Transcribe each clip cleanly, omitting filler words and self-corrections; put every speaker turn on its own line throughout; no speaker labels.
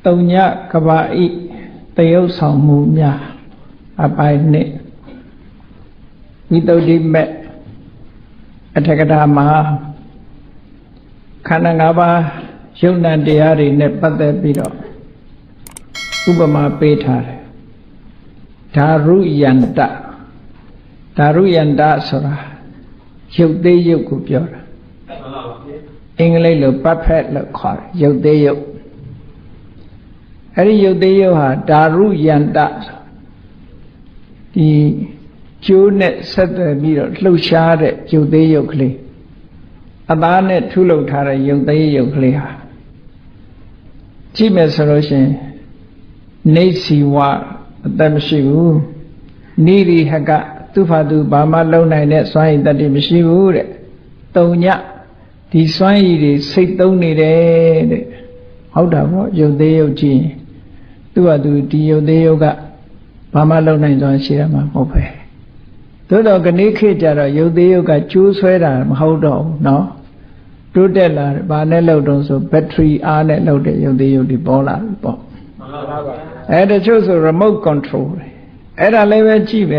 တုံညကဘာဤတရုပ်ဆောင်မှုများအပိုင်းနဲ့ဝိတ္တုဒ္ဓိမဲ့အထကထာမှာခန္ဓာ၅ပါးယုံနာတရားတွေနဲ့ပတ်သက်ပြီးတော့ဥပမာပေးထားတယ်ဓာရုယန္တဆိုတာရုပ်သေးရုပ်ကိုပြောတာအင်္ဂလိပ်လို perfect လို့ခေါ်တယ်ရုပ်သေးရုပ်အဲ့ဒီရုပ်သေးရုပ်ဟာဓာရုယန္တဒီကျိုးနဲ့ဆက်သွယ်ပြီးတော့လှုပ်ရှားတဲ့ရုပ်သေးရုပ်ကလေးအသားနဲ့ထုလုပ်ထားတဲ့ရုပ်သေးရုပ်ကလေးဟာကြည့်မယ်ဆိုလို့ရှိရင်နေစီဝအသက်မရှိဘူးနိရိဟကသူဖာသူဘာမှလုံနိုင်တဲ့စွမ်းရည်တတ္တိမရှိဘူးတဲ့တုံညဒီစွမ်းရည်တွေစိတ်သုံးနေတယ်တဲ့ဟုတ်တာပေါ့ရုပ်သေးရုပ်ကြည့်သူ့ဟာသူဒီရုပ်သေးရုပ်ကဘာမှလုံနိုင်စွမ်းရှိရမှာမဟုတ်ပဲသို့တော့ခဏခေတ်ကြတော့ရုပ်သေးရုပ်ကကျိုးဆွဲတာမဟုတ်တော့ဘူးเนาะတိုးတက်လာတယ်ဘာနဲ့လှုပ်တော့ဆိုဘက်ထရီအားနဲ့လှုပ်တဲ့ရုပ်သေးရုပ်ဒီပေါ်လာပြီပေါ့မှန်ပါပါအဲ့တချို့ဆို remote control အဲ့ဒါလည်းပဲကြည့်ပဲ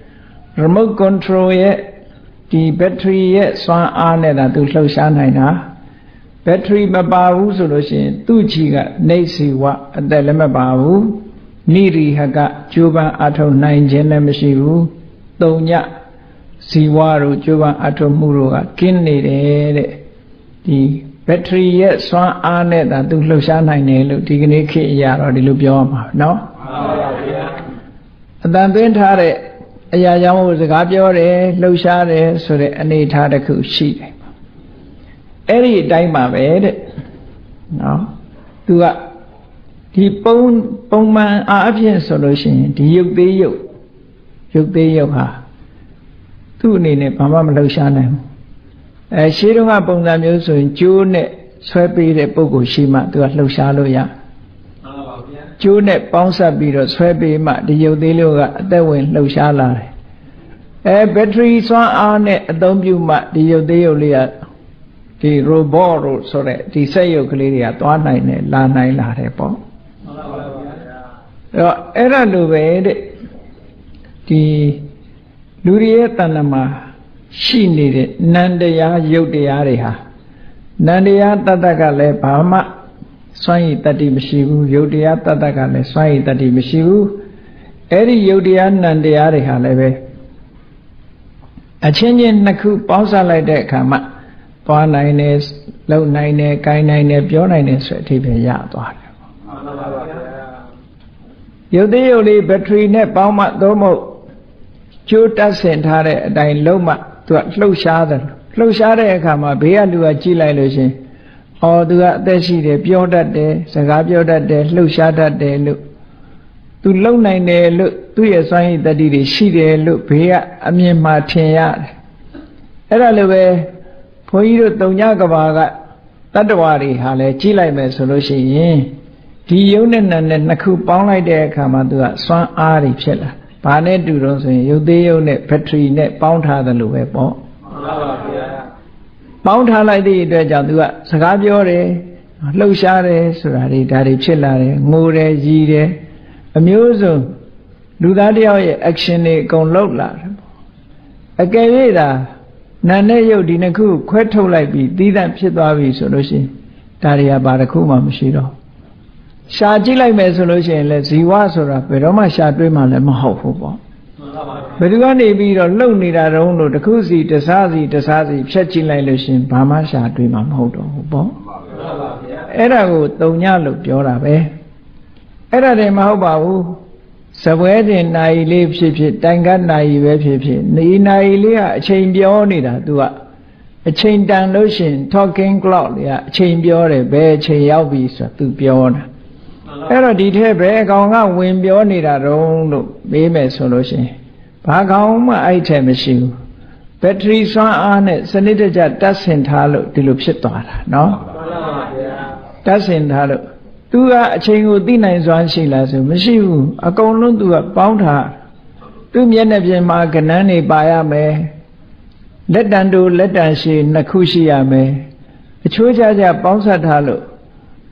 remote control ရဲ့ဒီဘက်ထရီရဲ့စွမ်းအားနဲ့သာသူလှုပ်ရှားနိုင်တာဘက်ထရီမပါဘူးဆိုလို့ရှိရင်သူ့ချီကနေစီဝအသက်လည်းမပါဘူးနိရိဟကကျိုးပန်းအထုံနိုင်ခြင်းလည်းမရှိဘူးတုံညဇီဝတို့ကျိုးပန်းအထုံမှုတို့ကကင်းနေတယ်တဲ့ဒီဘက်ထရီရဲ့စွမ်းအားနဲ့သာသူလှုပ်ရှားနိုင်တယ်လို့ဒီကနေ့ခေတ်အရာတော့ဒီလိုပြောရမှာเนาะမှန်ပါဗျာအတန်သွင်းထားတဲ့အရာကြောင့်စကားပြောတယ်လှုပ်ရှားတယ်ဆိုတဲ့အနေအထားတစ်ခုရှိတယ်အဲ့ဒီအတိုင်းပါပဲတဲ့နော်သူကဒီပုံမှန်အားဖြင့်ဆိုလို့ရှိရင်ဒီရုပ်သေးရုပ်ဟာသူ့အနေနဲ့ဘာမှမလှုပ်ရှားနိုင်ဘူးရှင်းတော့ကပုံစံမျိုးဆိုရင်ကျိုးနဲ့ဆွဲပေးတဲ့ပုံကိုရှိမှသူကလှုပ်ရှားလို့ရကျိုးနဲ့ပေါင်းစပ်ပြီးတော့ဆွဲပေးမှဒီရုပ်သေးလေးကအသက်ဝင်လှုပ်ရှားလာတယ်ဘက်ထရီစွမ်းအားနဲ့အသုံးပြုမှဒီရုပ်သေးရုပ်လေးကဒီ robot လို့ဆိုတဲ့ဒီစက်ရုပ်ကလေးတွေကသွားနိုင်တယ်လာနိုင်လာတယ်ပေါ့မှန်ပါပါဗျာအဲ့ဒါလိုပဲတဲ့ဒီလူတွေရဲ့တဏ္ဍာမှာရှိနေတဲ့နန္တရားရုပ်တရားတွေဟာနန္တရားတတ္တကလည်းဘာမှစွမ်းရည်တတ္တိမရှိဘူးယုတ်တရားတတ္တကလည်းစွမ်းရည်တတ္တိမရှိဘူးအဲ့ဒီယုတ်တရားနံတရားတွေဟာလည်းပဲအချင်းချင်းနှစ်ခုပေါင်းစပ်လိုက်တဲ့အခါမှာသွားနိုင်တယ်လှုပ်နိုင်တယ်ကိုင်းနိုင်တယ်ပြောနိုင်တယ်ဆိုအထိပဲရသွားတယ်ပေါ့မှန်ပါပါဗျာယုတ်သေးယုတ်လေးဘက်ထရီနဲ့ပေါင်းမှသို့မဟုတ်ကျိုးတက်ဆင်ထားတဲ့အတိုင်းလုံးမှသူကလှုပ်ရှားတယ်လှုပ်ရှားတဲ့အခါမှာဘေးကလူကကြည့်လိုက်လို့ရှင်သူကအသက်ရှိတယ်ပြောတတ်တယ်စကားပြောတတ်တယ်လှုပ်ရှားတတ်တယ်လို့သူလုံနိုင်တယ်လို့သူ့ရဲ့စွမ်းရည်တတ္တိတွေရှိတယ်လို့ဘေးကအမြင်မှထင်ရတယ်အဲ့ဒါလိုပဲဘုန်းကြီးတို့တုံညကဘာကတတ္တဝါတွေဟာလည်းကြည့်လိုက်မယ်ဆိုလို့ရှိရင်ဒီယုံနဲ့နံနဲ့နှစ်ခုပေါင်းလိုက်တဲ့အခါမှာသူကစွမ်းအားတွေဖြစ်လာဘာနဲ့တူတော့ဆိုရင်ရုပ်သေးရုပ်နဲ့ဘက်ထရီနဲ့ပေါင်းထားတယ်လို့ပဲပေါ့မှန်ပါပါဗျာပေါင်းထားလိုက်တဲ့အတွက်ကြောင့်သူကစကားပြောတယ်လှုပ်ရှားတယ်ဆိုတာတွေဒါတွေဖြစ်လာတယ်ငိုတယ်ရည်တယ်အမျိုးစုံလူသားတယောက်ရဲ့ action တွေအကုန်လုပ်လာတယ်ပေါ့အကယ်၍သာနာနဲ့ရုပ်ဒီနှစ်ခုခွဲထုတ်လိုက်ပြီးသီးသန့်ဖြစ်သွားပြီဆိုလို့ရှိရင်ဒါတွေကဘာတစ်ခုမှမရှိတော့ရှာကြည့်လိုက်မယ်ဆိုလို့ရှိရင်လေဇီဝဆိုတာဘယ်တော့မှရှာတွေးမှလည်းမဟုတ်ဘူးပေါ့ဘယ်သူကနေပြီးတော့လှုပ်နေတာတုံးလို့တစ်ခုစီတစားစီဖြတ်ကြည့်လိုက်လို့ရှင်ဘာမှရှာတွေးမှမဟုတ်တော့ဘူးပေါ့အဲ့ဒါကိုတုံညလို့ပြောတာပဲအဲ့ဒါတည်းမဟုတ်ပါဘူးစပွဲတင်နိုင်လေးဖြစ်ဖြစ်တိုင်ကနိုင်ပဲဖြစ်ဖြစ်နေနိုင်လေးကအချိန်ပြောနေတာသူကအချိန်တန်လို့ရှင် talking clock တွေကအချိန်ပြောတယ်ဘယ်အချိန်ရောက်ပြီဆိုသူပြောတာအဲ့တော့ဒီထဲဘယ်အကောင်ကဝင်ပြောနေတာတုံးလို့မေးမယ်ဆိုလို့ရှင်ဘာကောင်မှအဲ့ထဲမရှိဘူးဘက်ထရီစွမ်းအားနဲ့စနစ်တကျတက်ဆင်ထားလို့ဒီလိုဖြစ်သွားတာเนาะတက်ဆင်ထားလို့သူကအချိန်ကိုသိနိုင်စွမ်းရှိလားဆိုမရှိဘူးအကုန်လုံးသူကပေါင်းထားသူမျက်နှာပြင်မှာကဏ္ဍနေပါရမယ်လက်တံတို့လက်တံရှိနှစ်ခုရှိရမယ်အချိုးကြပေါင်းဆက်ထားလို့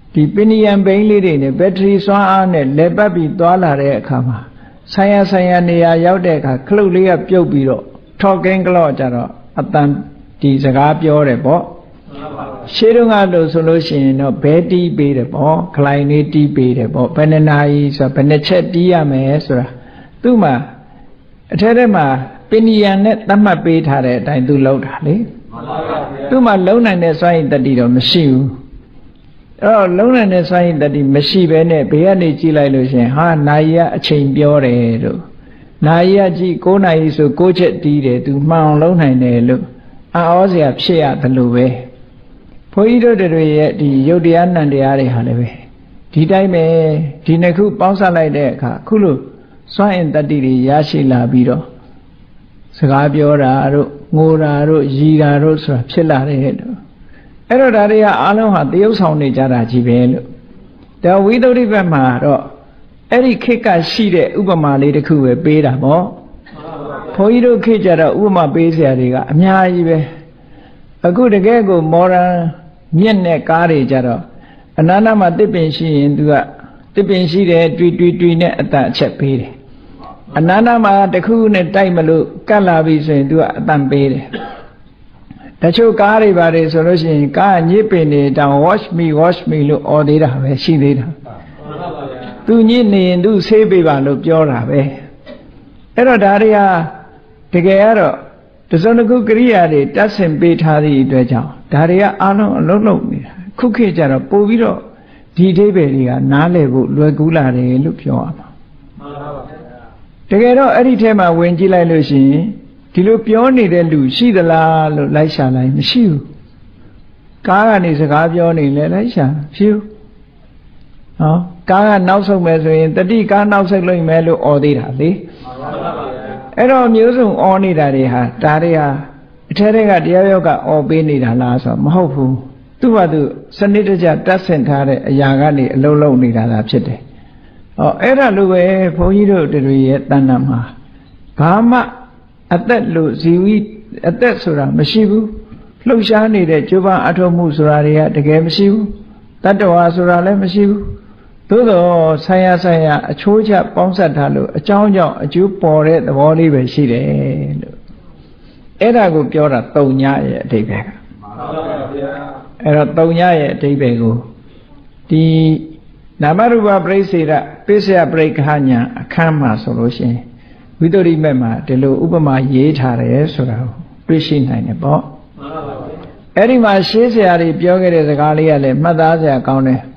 ဒီပင်ယံဘိန်းလေးတွေနဲ့ဘက်ထရီစွမ်းအားနဲ့လဲပတ်ပြီးသွားလာတဲ့အခါမှာဆိုင်ရာနေရာရောက်တဲ့အခါခလုတ်လေးကပြုတ်ပြီးတော့ထော်ကင်းကလော့ကြတော့အတန်ဒီစကားပြောတယ်ပေါ့ရှေးတုန်းကလို့ဆိုလို့ရှိရင်တော့ဘဲတီးပေးတယ်ပေါ့ခလိုင်လေးတီးပေးတယ်ပေါ့ဘယ်နှနာရီဆိုတော့ဘယ်နှချက်တီးရမယ်ဆိုတာသူ့မှာအထက်ထဲမှာပင်ယံနဲ့သတ်မှတ်ပေးထားတဲ့အတိုင်းသူလှုပ်တာလေသူ့မှာလုံနိုင်တဲ့စွမ်းရည်တတိတော့မရှိဘူးအဲ့တော့လုံနိုင်တဲ့စွမ်းရည်တတိမရှိဘဲနဲ့ဘေးကနေကြည့်လိုက်လို့ရှိရင်ဟာနာရီကအချိန်ပြောတယ်လို့နာရီကကြည့်9နာရီဆို9ချက်တီးတယ်သူမှန်အောင်လုံနိုင်တယ်လို့အောစရာဖြစ်ရတယ်လို့ပဲဘုန်းကြီးတို့တွေရဲ့ဒီယုတ်တရားနံတရားတွေဟာလည်းပဲဒီတိုင်းပဲဒီနှစ်ခုပေါင်းစပ်လိုက်တဲ့အခါအခုလို့စွမ်းအင်တတိတွေရရှိလာပြီးတော့စကားပြောတာတို့ငိုတာတို့ရည်တာတို့ဆိုတာဖြစ်လာတဲ့တို့အဲ့တော့ဒါတွေကအားလုံးဟာတရုပ်ဆောင်နေကြတာကြီးပဲလို့ဒါဝိသုဒ္ဓိဘက်မှာတော့အဲ့ဒီခေတ်ကရှိတဲ့ဥပမာလေးတစ်ခုပဲပေးတာပေါ့ဘုန်းကြီးတို့ခေတ်ကြတော့ဥပမာပေးစရာတွေကအများကြီးပဲအခုတကယ်ကိုမော်ဒန်မြင့်တဲ့ကားတွေကြတော့အနားနာမှာတစ်ပင်ရှိရင်သူကတစ်ပင်ရှိတယ်တွေ့နဲ့အတန်အချက်ပေးတယ်အနားနာမှာတခုနဲ့တိုက်မလို့ကတ်လာပြီဆိုရင်သူကအတန်ပေးတယ်တချို့ကားတွေပါတယ်ဆိုလို့ရှိရင်ကားညစ်ပင်နေတောင် wash me လို့អော်သေးတာပဲရှိသေးတာသူညစ်နေရင်သူဆေးပေးပါလို့ပြောတာပဲအဲ့တော့ဒါတွေကတကယ်ကတော့တစုံတစ်ခုကိရိယာတွေတတ်ဆင်ပေးထားသည့်အတွက်ကြောင့်ဒါတွေကအားလုံးအလုံးလုံးနေတာခုခေတ်ကျတော့ပို့ပြီးတော့ဒီအဓိပ္ပာယ်တွေကနားလည်ဖို့လွယ်ကူးလာတယ်လို့ပြောရမှာတကယ်တော့အဲ့ဒီထဲမှာဝင်ကြည့်လိုက်လို့ရှိရင်ဒီလိုပြောနေတဲ့လူရှိသလားလို့လိုက်ရှာလိုက်မရှိဘူးကားကနေစကားပြောနေလဲလိုက်ရှာဖြူဟောကားကနောက်ဆုတ်မယ်ဆိုရင်တတိကားနောက်ဆုတ်လို့မယ်လို့អော်သေးတာလေအဲ့တော့မျိုးစုံអော်နေတာတွေဟာဒါတွေဟာအထက်တွေကတရားယောကអော်ပေးနေတာလားဆိုတော့မဟုတ်ဘူးသူ့ဘာသူစနစ်တကျတတ်ဆင်ထားတဲ့အရာကနေအလုံးလုံးနေတာလားဖြစ်တယ်ဟောအဲ့ဒါလိုပဲဘုန်းကြီးတို့တွေရဲ့တဏ္ဍာမှာဘာမှအသက်လို့ဇီဝိအသက်ဆိုတာမရှိဘူးလှုပ်ရှားနေတဲ့ကျိုးပန်းအထောက်မှုဆိုတာတွေကတကယ်မရှိဘူးတတ္တဝါဆိုတာလည်းမရှိဘူးသို့တော့ဆိုင်ရာအချိုးချပေါင်းစပ်ထားလို့အကြောင်းကြောင့်အကျိုးပေါ်တဲ့သဘောလေးပဲရှိတယ်လို့အဲ့ဒါကိုပြောတာတုံညရဲ့အဓိပ္ပာယ်ကမှန်ပါဗျာအဲ့တော့တုံညရဲ့အဓိပ္ပာယ်ကိုဒီနာမရူပပရိစ္ဆေဒပိစ္ဆယပရိက္ခညာအခန်းမှာဆိုလို့ရှိရင်ဝိသုဒ္ဓိမက်မှာဒီလိုဥပမာရေးထားတယ်ဆိုတာကိုတွေ့ရှိနိုင်တယ်ပေါ့မှန်ပါဗျာအဲ့ဒီမှာရှေးဆရာတွေပြောခဲ့တဲ့စကားလေးကလည်းမှတ်သားစရာကောင်းတယ်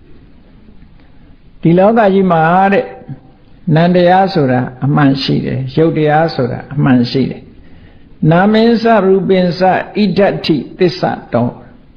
ဒီလောကကြီးမှာတဲ့နန္တရားဆိုတာအမှန်ရှိတယ်ရုပ်တရားဆိုတာအမှန်ရှိတယ်နာမင်းစရူပင်စဣဒဋ္ဌိသစ္စာတော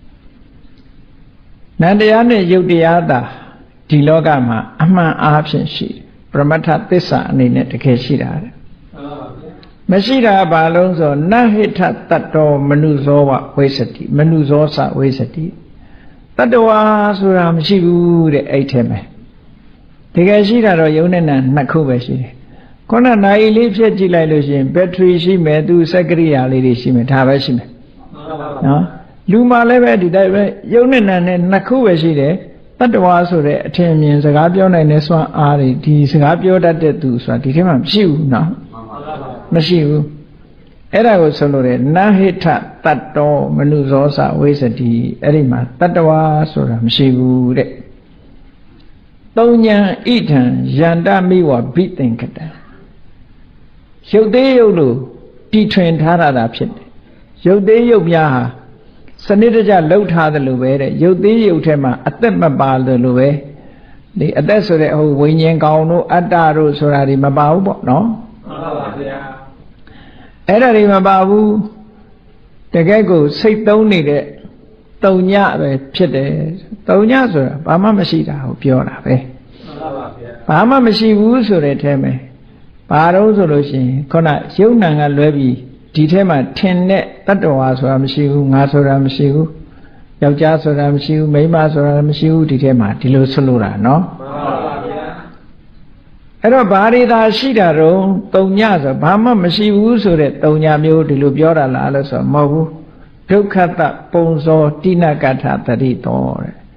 နန္တရားနဲ့ရုပ်တရားသာဒီလောကမှာအမှန်အားဖြင့်ရှိတယ်ပရမတ္ထသစ္စာအနေနဲ့တကယ်ရှိတာတဲ့မရှိတာဘာလို့ဆိုနဟိထတတ္တောမနုဇောဝဝိသတိမနုဇောစဝိသတိတတ္တဝါဆိုတာမရှိဘူးတဲ့အဲ့ထဲမှာတကယ်ရှိတာတော့ယုံနဲ့နာနှစ်ခုပဲရှိတယ်ခုနနိုင်လေးဖြည့်ကြည့်လိုက်လို့ရှိရင်ဘက်ထရီရှိမယ်သူစက်ကရိယာလေးတွေရှိမယ်ဒါပဲရှိမယ်နော်လူမှလည်းပဲဒီတိုင်းပဲယုံနဲ့နာနဲ့နှစ်ခုပဲရှိတယ်တတ္တဝါဆိုတဲ့အထင်မြင်စကားပြောနိုင်တဲ့စွမ်းအားတွေဒီစကားပြောတတ်တဲ့သူဆိုတာဒီထဲမှာမရှိဘူးနော်မရှိဘူးအဲ့ဒါကိုဆိုလို့တယ်နဟိထတတ္တောမနုဇောစဝိသတိအဲ့ဒီမှာတတ္တဝါဆိုတာမရှိဘူးတဲ့သုံးဉဏ်ဣထံယန္တမိဝဘိသင်္ကတံရုပ်သေးရုပ်လို့တီထွင်ထားတာဖြစ်တယ်ရုပ်သေးရုပ်များဟာစနစ်တကျလှုပ်ထားတယ်လို့ပဲတဲ့ရုပ်သေးရုပ်ထဲမှာအသက်မပါလို့ပဲဒီအသက်ဆိုတဲ့ဟိုဝိညာဉ်ကောင်တို့အတ္တတို့ဆိုတာဒီမပါဘူးပေါ့နော်မှန်ပါဗျာအဲ့ဒါတွေမပါဘူးတကယ်ကိုစိတ်သုံးနေတဲ့တုံညပဲဖြစ်တယ်တုံညဆိုတာဘာမှမရှိတာကိုပြောတာပဲမှန်ပါဗျာဘာမှမရှိဘူးဆိုတဲ့အဲမှာဘာတော့ဆိုလို့ရှိရင်ခုနယုံနာကလွဲပြီးဒီထဲမှာထင်တဲ့တတ္တဝါဆိုတာမရှိဘူးငါဆိုတာမရှိဘူးယောက်ျားဆိုတာမရှိဘူးမိန်းမဆိုတာမရှိဘူးဒီထဲမှာဒီလိုဆိုလိုတာနော်မှန်ပါဗျာအဲ့တော့ဘာတွေသာရှိတာတော့တုံညဆိုဘာမှမရှိဘူးဆိုတဲ့တုံညမျိုးဒီလိုပြောတာလားလို့ဆိုမဟုတ်ဘူးဒုက္ခတပုံဇောတိနကထတတိတော်တဲ့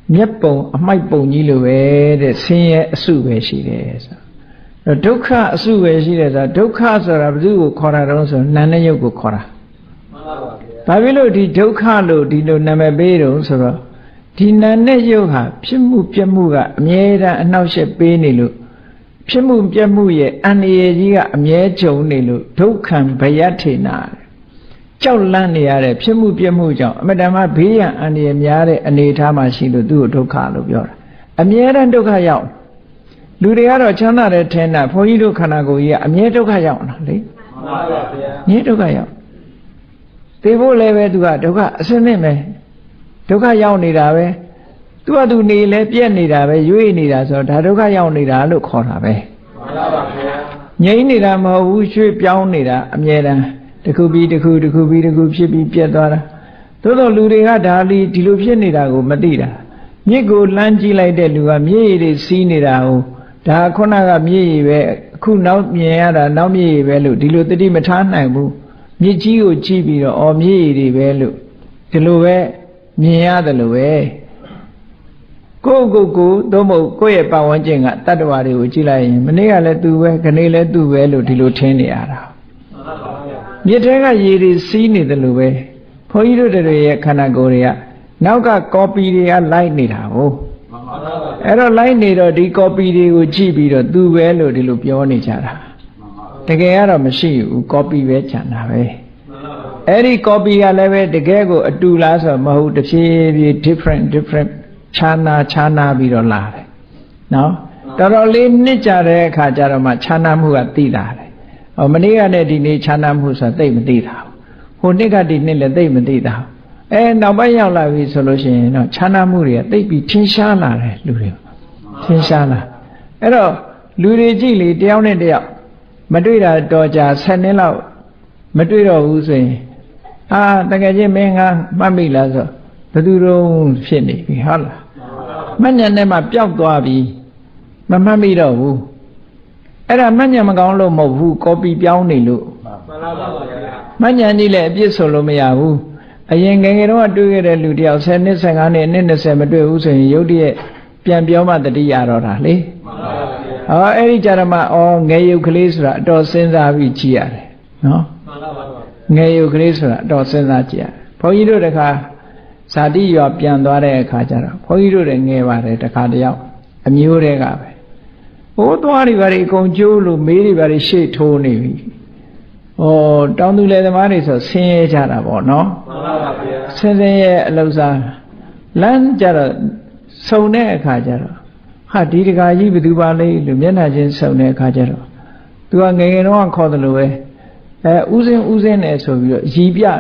မြတ်ပုံအမိုက်ပုံကြီးလိုပဲတဲ့ဆင်းရဲအစုပဲရှိတယ်ဆိုတော့ဒုက္ခအစုပဲရှိတယ်ဆိုတော့ဒုက္ခဆိုတာဘယ်သူကိုခေါ်တာတုံးဆိုနာနဲ့ရုပ်ကိုခေါ်တာမှန်ပါပါဗျာဘာဖြစ်လို့ဒီဒုက္ခလို့ဒီလိုနာမည်ပေးတုံးဆိုတော့ဒီနာနဲ့ရုပ်ဟာဖြစ်မှုပြမှုကအမြဲတမ်းအနှောက်အယှက်ပေးနေလို့ဖြစ်မှုပြမှုရဲ့အန္တရာယ်ကြီးကအမြဲကြုံနေလို့ဒုက္ခံဘယထေနာကြောက်လန့်နေရတဲ့ဖြစ်မှုပြမှုကြောင့်အမတန်မှဘေးရန်အန္တရာယ်များတဲ့အနေအထားမှာရှိလို့သူ့ကိုဒုက္ခလို့ပြောတာအမြဲတမ်းဒုက္ခရောက်လူတွေကတော့ချမ်းသာတဲ့ထဲနာဘုန်းကြီးတို့ခန္ဓာကိုယ်ကြီးကအမြဲဒုက္ခရောက်တာလေမှန်ပါဗျာမြဲဒုက္ခရောက်သိဖို့လည်းပဲသူကဒုက္ခအစစ်နဲ့ပဲဒုက္ခရောက်နေတာပဲသူကသူနေလဲပြက်နေတာပဲရွေ့နေတာဆိုတော့ဒါဒုက္ခရောက်နေတာလို့ခေါ်တာပဲမှန်ပါပါဗျာငြိမ်းနေတာမဟုတ်ဘူးရွှေ့ပြောင်းနေတာအမြဲတမ်းတစ်ခုပြီးတစ်ခုတစ်ခုပြီးတစ်ခုဖြစ်ပြီးပြက်သွားတာသို့တော့လူတွေကဒါလီဒီလိုဖြစ်နေတာကိုမသိတာမြစ်ကိုလှမ်းကြည့်လိုက်တဲ့လူကမြစ်ရည်တွေစီးနေတာကိုဒါခုနကမြစ်ရည်ပဲအခုနောက်မြင်ရတာနောက်မြစ်ရည်ပဲလို့ဒီလိုတတိမထားနိုင်ဘူးမြစ်ကြီးကိုကြည့်ပြီးတော့အော်မြစ်ရည်တွေပဲလို့ဒီလိုပဲမြင်ရတယ်လို့ပဲကိုသို့မဟုတ်ကိုယ့်ရဲ့ပတ်ဝန်းကျင်ကတတ္တဝါတွေကိုကြည့်လိုက်ရင်မနေ့ကလည်းသူပဲခနေ့လည်းသူပဲလို့ဒီလိုထင်နေရတာမြစ်ထဲကရေတွေစီးနေတယ်လို့ပဲဘုန်းကြီးတို့တွေရဲ့ခန္ဓာကိုယ်တွေကနောက်ကကော်ပီတွေကလိုက်နေတာဟုတ်အဲ့တော့လိုက်နေတော့ဒီကော်ပီတွေကိုကြည့်ပြီးတော့သူပဲလို့ဒီလိုပြောနေကြတာတကယ်ကတော့မရှိဘူးကော်ပီပဲခြံတာပဲအဲ့ဒီကော်ပီကလည်းပဲတကယ်ကိုအတူလားဆိုမဟုတ်တဖြည်းဖြည်း different ခြားနာပြီးတော့လာတယ်နော်တော်တော်လေးနှစ်ကြတဲ့အခါကျတော့မှခြားနာမှုကသိလာတယ်မနေ့ကနဲ့ဒီနေ့ခြားနာမှုဆိုတာသိမသိတာဟိုနှစ်ကဒီနှစ်လည်းသိမသိတာနောက်ပိုင်းရောက်လာပြီဆိုလို့ရှိရင်တော့ခြားနာမှုတွေကသိပြီးထင်ရှားလာတယ်လူတွေထင်ရှားလာအဲ့တော့လူတွေကြည့်လေတယောက်နဲ့တယောက်မတွေ့တာတော့ကြာ10နှစ်လောက်မတွေ့တော့ဘူးဆိုရင်တကယ်ချင်းမင်းကမှတ်မိလားဆိုဘယ်သူတော့ဖြစ်နေပြီဟုတ်လားမညံနဲ့မှပျောက်သွားပြီမမှတ်မိတော့ဘူးအဲ့ဒါမညံမကောင်းလို့မဟုတ်ဘူးကော်ပီပြောင်းနေလို့မှန်ပါပါဗျာမညံကြီးလည်းအပြစ်ဆိုလို့မရဘူးအရင်ငယ်ငယ်တော့တွေ့ခဲ့တဲ့လူတယောက်10နှစ်15နှစ်နှစ်20မတွေ့ဘူးဆိုရင်ရုပ်တရက်ပြန်ပြောမှတတိရတော့တာလေမှန်ပါပါအဲ့ဒီကြရမှာငယ်ရုပ်ကလေးဆိုတာအတော်စဉ်းစားပြီးကြည့်ရတယ်နော်မှန်ပါပါငယ်ရုပ်ကလေးဆိုတာအတော်စဉ်းစားကြည့်ရတယ်ဘုန်းကြီးတို့တခါဇာတိရွာပြန်သွားတဲ့အခါကျတော့ဘုန်းကြီးတို့လည်းငယ်ပါတယ်တခါတယောက်အမျိုးတွေကပဲဟိုသွားတွေဘာတွေအကုန်ကျိုးလို့မေးတွေဘာတွေရှေ့ထိုးနေပြီတောင်သူလယ်သမားတွေဆိုဆင်းရဲကြတာပေါ့နော်မှန်ပါပါဗျာဆင်းရဲအလောက်စားလမ်းကြတော့စုံတဲ့အခါကျတော့ဒီတကာကြီးဘယ်သူပါလဲလို့မျက်နှာချင်းစုံတဲ့အခါကျတော့သူကငယ်ငယ်တော့ခေါ်တယ်လို့ပဲဥစဉ်နဲ့ဆိုပြီးတော့ရီပြ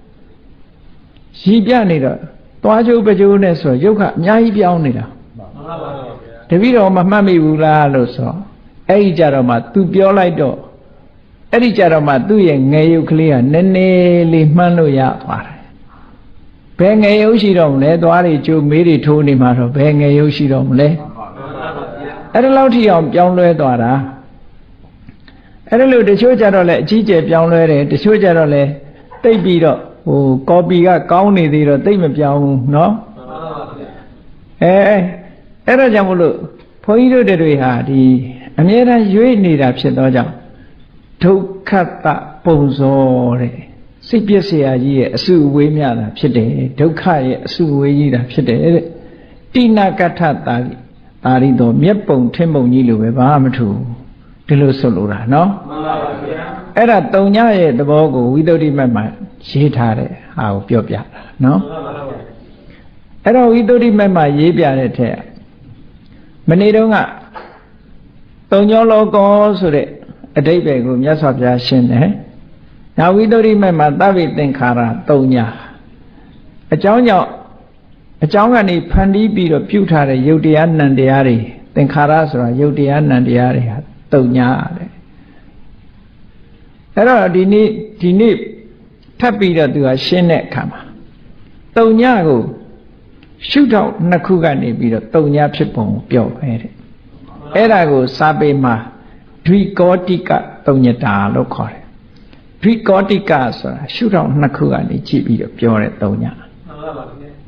နေတော့သွားကြိုးပကြိုးနဲ့ဆိုရုပ်ကအများကြီးပြောင်းနေတာမှန်ပါပါဗျာတပည့်တော်မမှတ်မိဘူးလားလို့ဆိုအဲ့ဒီကြတော့မှ तू ပြောလိုက်တော့အဲ့ဒီကြတော့မှသူ့ရဲ့ငယ်ရုပ်ကလေးကနည်းနည်းလေးမှန်းလို့ရသွားတယ်ဘယ်ငယ်ရုပ်ရှိတော့မလဲသွားတွေကျိုးမေးတွေထိုးနေမှာတော့ဘယ်ငယ်ရုပ်ရှိတော့မလဲအဲ့ဒါလောက်ထိအောင်ပြောင်းလဲသွားတာအဲ့ဒါလို့တချို့ကြတော့လဲအကြီးကျယ်ပြောင်းလဲတယ်တချို့ကြတော့လဲတိတ်ပြီးတော့ကော်ပီကကောင်းနေသေးတော့တိတ်မပြောင်းဘူးနော်အဲ့ဒါကြောင့်မလို့ဘုန်းကြီးတို့တွေဟာဒီအမြဲတမ်းရွေ့နေတာဖြစ်သောကြောင့်ဒုက္ခတပုံစောတဲ့စိတ်ပျက်เสียကြီးရဲ့အစုအဝေးများတာဖြစ်တယ်ဒုက္ခရဲ့အစုအဝေးကြီးတာဖြစ်တယ်တဲ့တိနာကထတာရိတော်မျက်ပုံထင်းပုံကြီးလိုပဲဘာမှမထူဒီလိုဆိုလိုတာနော်မှန်ပါပါဗျာအဲ့ဒါတုံညရဲ့သဘောကိုဝိသုဒ္ဓိမတ်မှာရေးထားတဲ့ဟာကိုပြောပြတာနော်မှန်ပါပါဗျာအဲ့တော့ဝိသုဒ္ဓိမတ်မှာရေးပြတဲ့ထက်မနေ့တုန်းကတုံညောလောကောဆိုတဲ့အဓိပ္ပာယ်ကိုမြတ်စွာဘုရားရှင်းတယ်။နောက်ဝိသုဒ္ဓိမတ်မှာသဗ္ဗေသင်္ခါရတုံညာအကြောင်းကြောင့်အကြောင်းကနေဖန်တီးပြီးတော့ပြုထားတဲ့ယုတ်တရားနံတရားတွေသင်္ခါရဆိုတာယုတ်တရားနံတရားတွေဟာတုံညာတဲ့အဲ့တော့ဒီနေ့ထပ်ပြီးတော့သူကရှင်းတဲ့အခါမှာတုံညာကိုရှုထောင့်နှစ်ခုကနေပြီးတော့တုံညာဖြစ်ပုံကိုပြောပဲတဲ့အဲ့ဒါကိုစာပေမှာဒွိကောတိကတုံညတာလို့ခေါ်တယ်ဒွိကောတိကဆိုတာရှုထောင့်နှစ်ခုကနေကြည့်ပြီးတော့ပြောတဲ့တုံညာ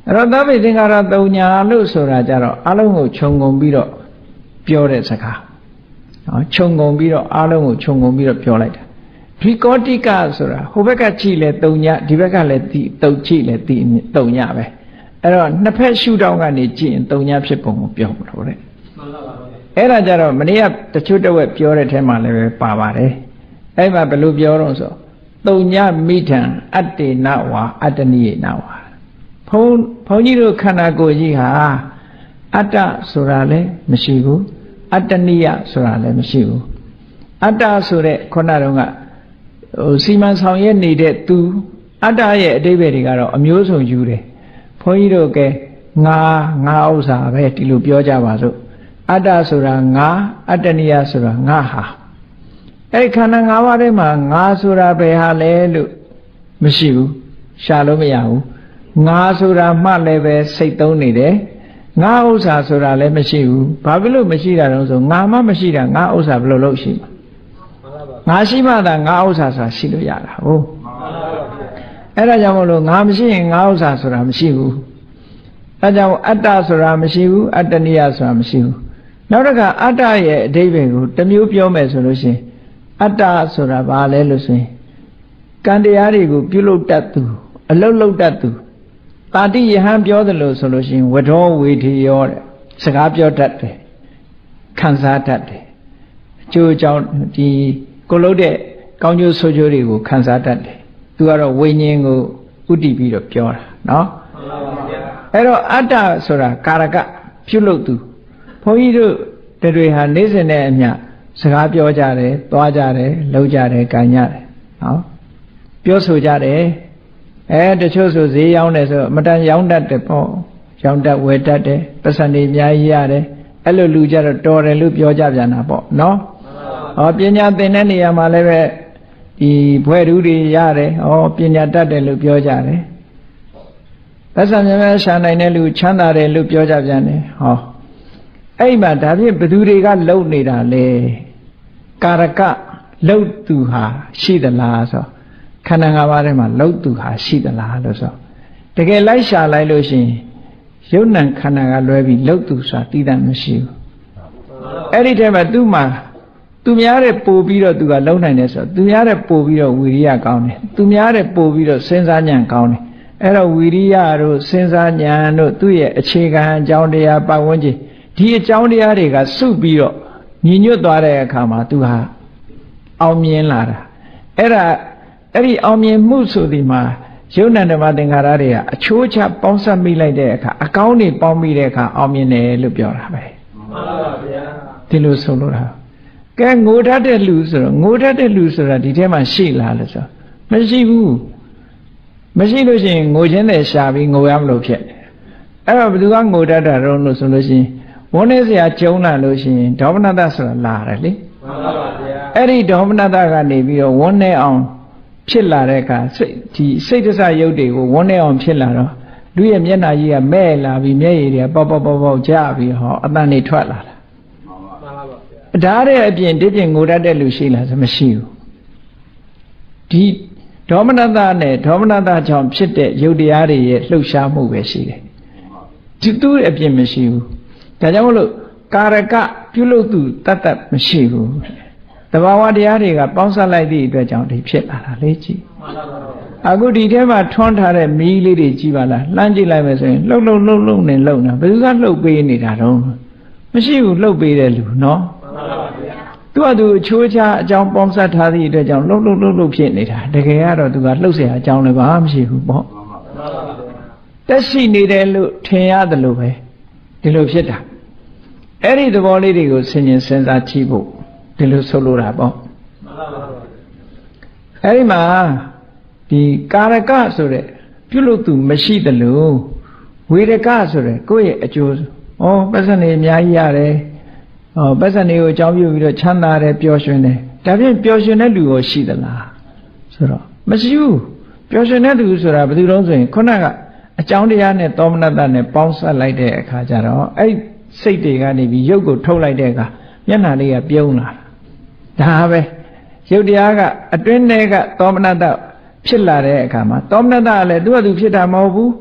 ရောသဗ္ဗေသင်္ခါရသုံးညာလို့ဆိုတာကြတော့အလုံးကိုခြုံငုံပြီးတော့ပြောတဲ့စကားနော်ခြုံငုံပြီးတော့အလုံးကိုခြုံငုံပြီးတော့ပြောလိုက်တာဒီကောတိကဆိုတာဟိုဘက်ကကြည့်လဲသုံးညာဒီဘက်ကလည်းဒီတုတ်ကြည့်လဲဒီသုံးညာပဲအဲ့တော့နှစ်ဖက်ရှုထောင့်ကနေကြည့်ရင်သုံးညာဖြစ်ပုံကိုပြောမလို့တဲ့အဲ့ဒါကြတော့မနေ့ကတချို့တဝက်ပြောတဲ့ထဲမှာလည်းပဲပါပါတယ်အဲ့မှာဘယ်လိုပြောတော့ဆိုသုံးညာမိထံအတ္တေနဝါအတ္တနိယေနဝါဘုန်းကြီးတို့ခန္ဓာကိုယ်ကြီးဟာအတ္တဆိုတာလည်းမရှိဘူးအတ္တနိယဆိုတာလည်းမရှိဘူးအတ္တဆိုတဲ့ခုနတုန်းကစီမံဆောင်ရွက်နေတဲ့သူအတ္တရဲ့အဓိပ္ပာယ်တွေကတော့အမျိုးစုံယူတယ်ဘုန်းကြီးတို့ကငါဥစ္စာပဲဒီလိုပြောကြပါစို့အတ္တဆိုတာငါအတ္တနိယဆိုတာငါဟာအဲ့ခန္ဓာ၅ပါးထဲမှာငါဆိုတာဘယ်ဟာလဲလို့မရှိဘူးရှာလို့မရဘူးငါဆိုတာမှလည်းပဲစိတ်သုံးနေတယ်ငါဥစ္စာဆိုတာလည်းမရှိဘူးဘာဖြစ်လို့မရှိတာတုံးဆိုငါမှမရှိတာငါဥစ္စာဘယ်လိုလုပ်ရှိမှာငါရှိမှသာငါဥစ္စာဆိုတာရှိလို့ရတာဟုတ်အဲ့ဒါကြောင့်မလို့ငါမရှိရင်ငါဥစ္စာဆိုတာမရှိဘူးအဲကြောင့်အတ္တဆိုတာမရှိဘူးအတ္တနိယဆိုတာမရှိဘူးနောက်တစ်ခါအတ္တရဲ့အဓိပ္ပာယ်ကိုတစ်မျိုးပြောမယ်ဆိုလို့ရှိရင်အတ္တဆိုတာဘာလဲလို့ဆိုရင်ကံတရားတွေကိုပြုလုပ်တတ်သူအလုတ်လုတ်တတ်သူတာတိယဟန်ပြောတယ်လို့ဆိုလို့ရှိရင်ဝဒောဝေထေယောတဲ့စကားပြောတတ်တယ်ခံစားတတ်တယ်အကျိုးအကြောင်းဒီကိုလို့တဲ့ကောင်းကျိုးဆိုးကျိုးတွေကိုခံစားတတ်တယ်သူကတော့ဝိညာဉ်ကိုဥတည်ပြီးတော့ပြောတာနော်အဲ့တော့အတ္တဆိုတာကာရကပြုလုပ်သူဘုန်းကြီးတို့တွေဟာနေ့စဉ်နဲ့အမျှစကားပြောကြတယ်သွားကြတယ်လှုပ်ကြတယ်ကြံကြတယ်နော်ပြောဆိုကြတယ်တချို့ဆိုဈေးရောက်တယ်ဆိုမတန်ရောင်းတတ်တယ်ပေါ့ရောင်းတတ်ဝယ်တတ်တယ်ပတ်စံတွေအများကြီးရတယ်အဲ့လိုလူကြတော့တော်တယ်လို့ပြောကြပြန်တာပေါ့နော်ပညာသင်တဲ့နေရာမှာလည်းပဲဒီဘွဲ့ဓုတွေရတယ်ပညာတတ်တယ်လို့ပြောကြတယ်ပတ်စံများများရှာနိုင်တဲ့လူချမ်းသာတယ်လို့ပြောကြပြန်တယ်အဲ့မှာဒါဖြင့်ဘသူတွေကလုံနေတာလဲကာရကလုံသူဟာရှိသလားဆိုခန္ဓာ၅ပါးထဲမှာလုံသူဟာရှိသလားလို့ဆိုတကယ်လိုက်ရှာလိုက်လို့ရှိရင်ယုံ nant ခန္ဓာကလွဲပြီးလုံသူဆိုတာတည်တတ်မရှိဘူးအဲ့ဒီထဲမှာသူ့မှာသူများတဲ့ပို့ပြီးတော့သူကလုံနိုင်တယ်ဆိုတော့သူများတဲ့ပို့ပြီးတော့ဝီရိယကောင်းတယ်သူများတဲ့ပို့ပြီးတော့စဉ်းစားဉာဏ်ကောင်းတယ်အဲ့တော့ဝီရိယတို့စဉ်းစားဉာဏ်တို့သူ့ရဲ့အခြေခံအကြောင်းတရားပတ်ဝန်းကျင်ဒီအကြောင်းတရားတွေကစုပြီးတော့ညီညွတ်သွားတဲ့အခါမှာသူဟာအောင်မြင်လာတာအဲ့ဒီအောင်မြင်မှုဆိုဒီမှာယုံ nant ဓမ္မသင်္ခါရတွေကအချိုးချပေါင်းစပ်မိလိုက်တဲ့အခါအကောင်းတွေပေါင်းမိတဲ့အခါအောင်မြင်တယ်လို့ပြောတာပဲမှန်ပါဗျာဒီလိုဆိုလို့တာကဲငိုတတ်တဲ့လူဆိုတော့ငိုတတ်တဲ့လူဆိုတာဒီထဲမှာရှိလားလို့ဆိုမရှိဘူးမရှိလို့ရှိရင်ငိုခြင်းနဲ့ရှာပြီးငိုရမလို့ဖြစ်အဲ့တော့ဘယ်သူကငိုတတ်တာတော့လို့ဆိုလို့ရှိရင်ဝန်းနေစရာကျုံလာလို့ရှိရင်ဒေါမနတဆိုတာလာတယ်လေမှန်ပါဗျာအဲ့ဒီဒေါမနတကနေပြီးတော့ဝန်းနေအောင်ဖြစ်လာတဲ့အခါစိတ်တစရုပ်တွေကိုဝန်းနေအောင်ဖြစ်လာတော့လူရဲ့မျက်နှာကြီးကမဲ့လာပြီးမျက်ရည်တွေကပေါက်ကြပြီးအတန်တွေထွက်လာတာမှန်ပါဗျာဒါတဲ့အပြင်ဒီပြင်ငိုတတ်တဲ့လူရှိလားဆိုမရှိဘူးဒီဒေါမနတနဲ့ဒေါမနတကြောင့်ဖြစ်တဲ့ရုပ်တရားတွေရဲ့လှုပ်ရှားမှုပဲရှိတယ်ဒီသူ့အပြင်မရှိဘူးဒါကြောင့်မလို့ကာရကပြုလုပ်သူတတ်မရှိဘူးတဘာဝတရားတွေကပေါင်းစပ်လိုက်သည့်အတွက်ကြောင့်ဒီဖြစ်လာတာလေကြည့်အခုဒီထဲမှာထွန်းထားတဲ့မီးလေးတွေကြည့်ပါလားလှမ်းကြည့်လိုက်မယ်ဆိုရင်လှုပ်နေလှုပ်နေဘယ်သူကလှုပ်ပေးနေတာတော့မရှိဘူးလှုပ်ပေးတဲ့လူနော်သူကသူအချိုးချအကြောင်းပေါင်းစပ်ထားသည့်အတွက်ကြောင့်လှုပ်ဖြစ်နေတာတကယ်ကတော့သူကလှုပ်เสียအကြောင်းလည်းဘာမှမရှိဘူးပေါ့တက်ရှိနေတယ်လို့ထင်ရတယ်လို့ပဲဒီလိုဖြစ်တာအဲ့ဒီသဘောလေးတွေကိုဆင်ញင်စဉ်းစားကြည့်ဖို့ဒီလိုဆိုလိုတာပေါ့အဲ့ဒီမှာဒီကာရကဆိုတဲ့ပြုလုပ်သူမရှိသလိုဝေရကဆိုတဲ့ကိုယ့်ရဲ့အကျိုးပတ်စံနေအများကြီးရတယ်ပတ်စံတွေကိုအကြောင်းပြုပြီးတော့ချမ်းသာတယ်ပျော်ရွှင်တယ်ဒါဖြင့်ပျော်ရွှင်တဲ့လူရောရှိသလားဆိုတော့မရှိဘူးပျော်ရွှင်တဲ့သူဆိုတာဘယ်သူတုံးဆိုရင်ခုနကအကြောင်းတရားနဲ့သောမနတနဲ့ပေါင်းစပ်လိုက်တဲ့အခါကျတော့အဲ့စိတ်တွေကနေပြီးရုပ်ကိုထုတ်လိုက်တဲ့အခါမျက်နှာလေးကပြုံးလာဒါပဲရုပ်တရားကအတွင်းထဲကသောမနတဖြစ်လာတဲ့အခါမှာသောမနတကလည်းသူ့ဟာသူဖြစ်တာမဟုတ်ဘူး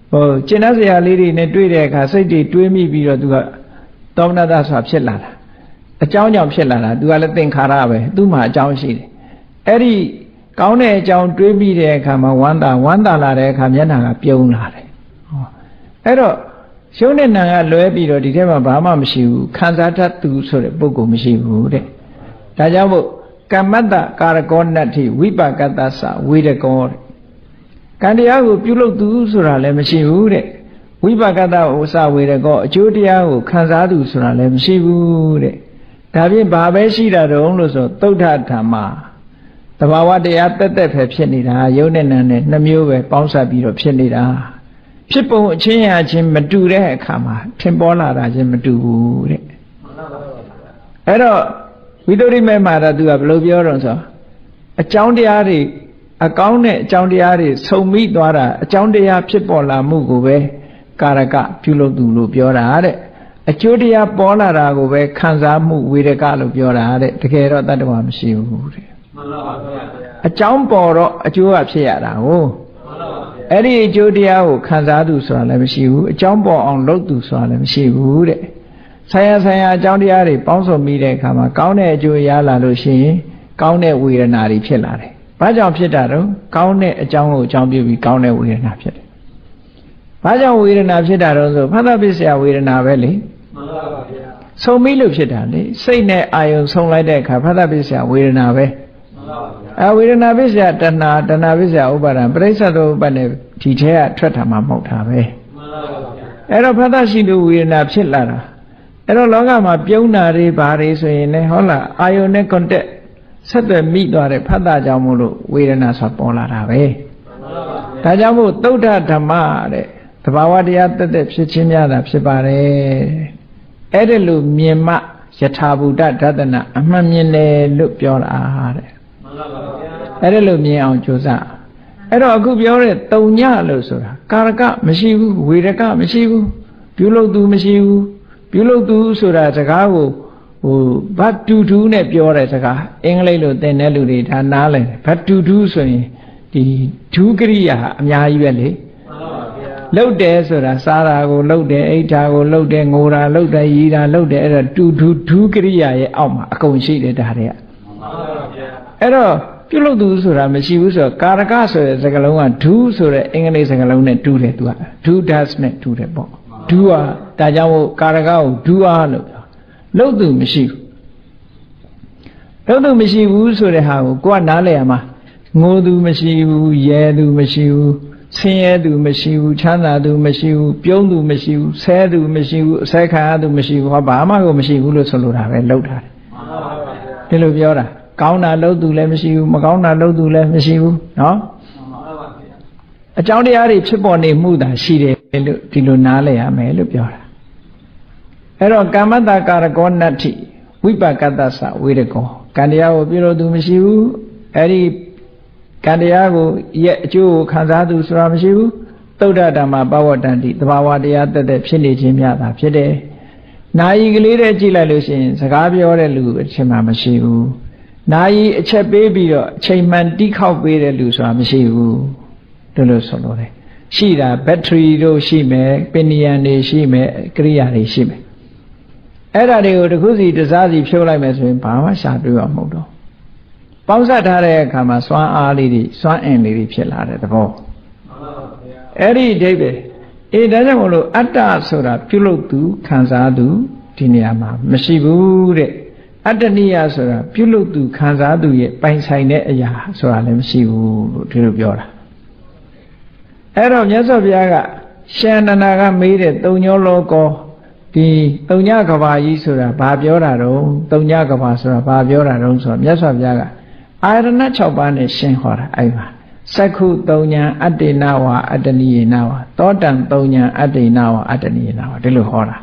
ကျင့်စရာလေးတွေနဲ့တွေ့တဲ့အခါစိတ်တွေတွေးမိပြီးတော့သူကသောမနတဆိုတာဖြစ်လာတာအကြောင်းကြောင့်ဖြစ်လာတာသူကလည်းသင်္ခါရပဲသူ့မှာအကြောင်းရှိတယ်အဲ့ဒီကောင်းတဲ့အကြောင်းတွေးပြီးတဲ့အခါမှာဝမ်းသာလာတဲ့အခါမျက်နှာကပြုံးလာတယ်အဲ့တော့ရှုံးတဲ့နာကလွဲပြီးတော့ဒီထဲမှာဘာမှမရှိဘူးခံစားတတ်သူဆိုတဲ့ပုဂ္ဂိုလ်မရှိဘူးတဲ့ဒါကြောင့်မို့ကမ္မတ္တကာရကောနတ္ထိဝိပါကတ္တသဝေဒကောတဲ့ကံတရားကိုပြုလုပ်သူဆိုတာလည်းမရှိဘူးတဲ့ဝိပါကတ္တဥစ္စာဝေဒကောအကျိုးတရားကိုခံစားသူဆိုတာလည်းမရှိဘူးတဲ့ဒါဖြင့်ဘာပဲရှိတာတုံးလို့ဆိုသုဒ္ဓဓမ္မသဘာဝတရားတက်ပဲဖြစ်နေတာယုံနဲ့နာနဲ့နှမျိုးပဲပေါင်းစပ်ပြီးတော့ဖြစ်နေတာဖြစ်ပုံအချင်းရာချင်းမတူတဲ့အခါမှာထင်ပေါ်လာတာချင်းမတူဘူးတဲ့အဲ့တော့ဝိသုဒ္ဓိမေမှာတော့သူကဘယ်လိုပြောတော့ဆိုအကြောင်းတရားတွေအကောင်းတဲ့အကြောင်းတရားတွေဆုံမိသွားတာအကြောင်းတရားဖြစ်ပေါ်လာမှုကိုပဲကာရကပြုလုပ်သူလို့ပြောတာတဲ့အကျိုးတရားပေါ်လာတာကိုပဲခံစားမှုဝေဒကလို့ပြောတာတဲ့တကယ်တော့တတ္တဝါမရှိဘူးတဲ့မှန်ပါဗျာအကြောင်းပေါ်တော့အကျိုးကဖြစ်ရတာကိုအဲ့ဒီအကျိုးတရားကိုခံစားသူဆိုတာလည်းမရှိဘူးအကြောင်းပေါ်အောင်လုပ်သူဆိုတာလည်းမရှိဘူးတဲ့ဆိုင်ရာအကြောင်းတရားတွေပေါင်းစုံမိတဲ့အခါမှာကောင်းတဲ့အကျိုးရလာလို့ရှိရင်ကောင်းတဲ့ဝေဒနာတွေဖြစ်လာတယ်ဘာကြောင့်ဖြစ်တာတော့ကောင်းတဲ့အကြောင်းကိုအကြောင်းပြုပြီးကောင်းတဲ့ဝေဒနာဖြစ်တယ်ဘာကြောင့်ဝေဒနာဖြစ်တာတော့ဆိုဖသပစ္စယဝေဒနာပဲလေမှန်ပါပါဗျာဆုံမိလို့ဖြစ်တာလေစိတ်နဲ့အာယုံဆုံလိုက်တဲ့အခါဖသပစ္စယဝေဒနာပဲမှန်ပါပါဗျာဝေဒနာပစ္စယတဏှာပစ္စယဥပါဒံပရိစ္ဆသောဥပါဒ်နဲ့ဒီထဲကထွက်တာမှမဟုတ်တာပဲမှန်ပါပါဗျာအဲ့တော့ဖသရှိလို့ဝေဒနာဖြစ်လာတာအဲ့တော့လောကမှာပြုံးတာတွေဘာတွေဆိုရင်လည်းဟုတ်လားအာယုန်နဲ့ contact ဆက်သွယ်မိသွားတဲ့ဖတ်တာကြောင့်မို့လို့ဝေဒနာဆိုပေါ်လာတာပဲဒါကြောင့်မို့သုဒ္ဓဓမ္မတဲ့သဘာဝတရားတက်ဖြစ်ခြင်းများတာဖြစ်ပါတယ်အဲ့ဒါလို့မြင်မှယထာဘူတဒသနာအမှန်မြင်တယ်လို့ပြောတာတဲ့အဲ့ဒါလို့မြင်အောင်ကြိုးစားအဲ့တော့အခုပြောတဲ့တုံညလို့ဆိုတာကာရကမရှိဘူးဝေဒကမရှိဘူးပြုလုပ်သူမရှိဘူးပြုလုပ်သူဆိုတာစကားကိုဘတ်တူတူနဲ့ပြောတဲ့စကားအင်္ဂလိပ်လိုသင်တဲ့လူတွေဒါနားလည်ဘတ်တူတူဆိုရင်ဒီဒုကရိယာအများကြီးပဲလေလှုပ်တယ်ဆိုတာစားတာကိုလှုပ်တယ်အိဋ္ဌာကိုလှုပ်တယ်ငိုတာလှုပ်တယ်ရီတာလှုပ်တယ်အဲ့ဒါတူတူဒုကရိယာရဲ့အောက်မှာအကုန်ရှိတယ်ဒါတွေကအဲ့တော့ပြုလုပ်သူဆိုတာမရှိဘူးဆိုတော့ကာရကဆိုတဲ့စကားလုံးကဒုဆိုတဲ့အင်္ဂလိပ်စကားလုံးနဲ့တူတယ်သူကဒု does နဲ့တူတယ်ပေါ့ဒုဟာဒါကြောင့်မို့ကာရကကိုဒုအားလို့လှုပ်သူမရှိဘူးလှုပ်သူမရှိဘူးဆိုတဲ့ဟာကိုကိုကနားလည်ရမှာငိုသူမရှိဘူးရဲသူမရှိဘူးဆင်းရဲသူမရှိဘူးချမ်းသာသူမရှိဘူးပြုံးသူမရှိဘူးဆဲသူမရှိဘူးအဆဲခံရသူမရှိဘူးဟောဘာမှကိုမရှိဘူးလို့ဆိုလိုတာပဲလှုပ်တာဒီလိုပြောတာကောင်းတာလှုပ်သူလည်းမရှိဘူးမကောင်းတာလှုပ်သူလည်းမရှိဘူးနော်အကြောင်းတရားတွေဖြစ်ပေါ်နေမှုသာရှိတယ်လို့ဒီလိုနားလည်ရမယ်လို့ပြောတာအဲ့တော့ကာမတ္တကာရကောနတ္ထိဝိပါကတ္တသဝေဒကောကံတရားကိုပြုလို့သူမရှိဘူးအဲ့ဒီကံတရားကိုရဲ့အကျိုးကိုခံစားသူဆိုတာမရှိဘူးသုဒ္ဓဓမ္မပဝတ္တန္တိသဘာဝတရားတက်ဖြစ်နေခြင်းများတာဖြစ်တယ်နာယီကလေးတည်းကြည့်လိုက်လို့ရှိရင်စကားပြောတဲ့လူအချိန်မှမရှိဘူးနာယီအချက်ပေးပြီးတော့အချိန်မှန်တီးခေါက်ပေးတဲ့လူဆိုတာမရှိဘူးလို့ဆိုလို့တယ်ရှိတာဘက်ထရီတို့ရှိမယ်ပင်နီယန်တွေရှိမယ်ကိရိယာတွေရှိမယ်အဲ့ဒါတွေကိုတစ်ခုစီတစ်စားစီဖြုတ်လိုက်မယ်ဆိုရင်ဘာမှရှာတွေ့မှာမဟုတ်တော့ပေါင်းစပ်ထားတဲ့အခါမှာစွမ်းအားလေးတွေစွမ်းအင်လေးတွေဖြစ်လာတဲ့သဘောအဲ့ဒီအဓိပ္ပာယ်ဒါကြောင့်မလို့အတ္တဆိုတာပြုလုပ်သူခံစားသူဒီနေရာမှာမရှိဘူးတဲ့အတ္တနိယဆိုတာပြုလုပ်သူခံစားသူရဲ့ပိုင်ဆိုင်တဲ့အရာဆိုတာလည်းမရှိဘူးလို့ဒီလိုပြောတာအဲ့တော့မြတ်စွာဘုရားကရှင်အနန္ဒာကမေးတဲ့သုံးညောလောကောဒီသုံးညကဘာကြီးဆိုတာဘာပြောတာတော့သုံးညကဘာဆိုတာဘာပြောတာတော့ဆိုတော့မြတ်စွာဘုရားကအာရဏ6ပါးနဲ့ရှင်းဟောတာအဲ့မှာစက္ခုသုံးညအတ္တေနဝါအတ္တနိယေနဝါသောတံသုံးညအတ္တေနဝါအတ္တနိယေနဝါဒီလိုဟောတာ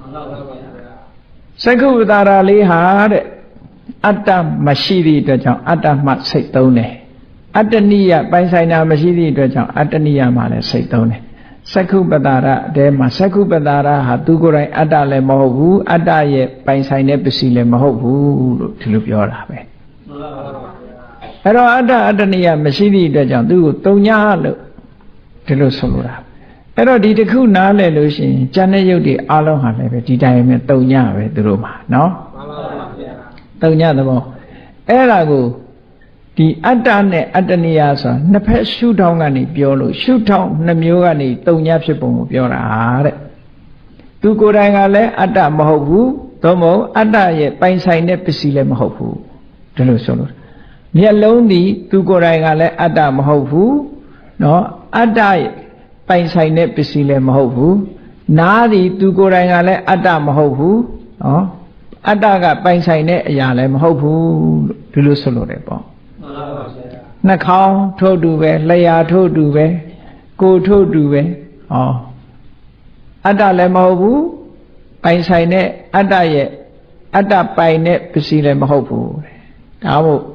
စက္ခုပတာရာလေးဟာတဲ့အတ္တမရှိသည့်အတွက်ကြောင့်အတ္တမှစိတ်သုံးတယ်အတ္တနိယပိုင်ဆိုင်တာမရှိသည့်အတွက်ကြောင့်အတ္တနိယမှလည်းစိတ်သုံးတယ်စက္ခုပတာရအတဲမှာစက္ခုပတာရဟာသူကိုယ်တိုင်အတ္တလည်းမဟုတ်ဘူးအတ္တရဲ့ပိုင်ဆိုင်တဲ့ပစ္စည်းလည်းမဟုတ်ဘူးလို့ဒီလိုပြောတာပဲအဲ့တော့အတ္တအတ္တနိယမရှိသည့်အတွက်ကြောင့်သူ့ကိုတုံညာလို့ဒီလိုဆိုလိုတာအဲ့တော့ဒီတစ်ခုနားလဲလို့ရှိရင်ဉာဏ်နဲ့ယုတ်တွေအလုံးဟာလည်းပဲဒီတိုင်းပဲတုံညပဲသူတို့မှာနော်မှန်ပါဗျာတုံညသဘောအဲ့ဒါကိုဒီအတ္တနဲ့အတ္တနိယဆိုတာနှစ်ဖက်ရှုထောင့်ကနေပြောလို့ရှုထောင့်နှမျိုးကနေတုံညဖြစ်ပုံကိုပြောတာတဲ့သူကိုယ်တိုင်ကလည်းအတ္တမဟုတ်ဘူးသို့မဟုတ်အတ္တရဲ့ပိုင်ဆိုင်တဲ့ပစ္စည်းလည်းမဟုတ်ဘူးဒီလိုဆိုလို့မျက်လုံးဒီသူကိုယ်တိုင်ကလည်းအတ္တမဟုတ်ဘူးနော်အတ္တရဲ့ပိုင်ဆိုင်တဲ့ပစ္စည်းလည်းမဟုတ်ဘူးနားဒီသူကိုယ်တိုင်ကလည်းအတ္တမဟုတ်ဘူးနော်အတ္တကပိုင်ဆိုင်တဲ့အရာလည်းမဟုတ်ဘူးဒီလိုဆိုလို့တယ်ပေါ့မှန်ပါပါဗျာနှာခေါင်းထို့တူပဲလျှာထို့တူပဲကိုယ်ထို့တူပဲဟောအတ္တလည်းမဟုတ်ဘူးပိုင်ဆိုင်တဲ့အတ္တရဲ့အတ္တပိုင်တဲ့ပစ္စည်းလည်းမဟုတ်ဘူးဒါမို့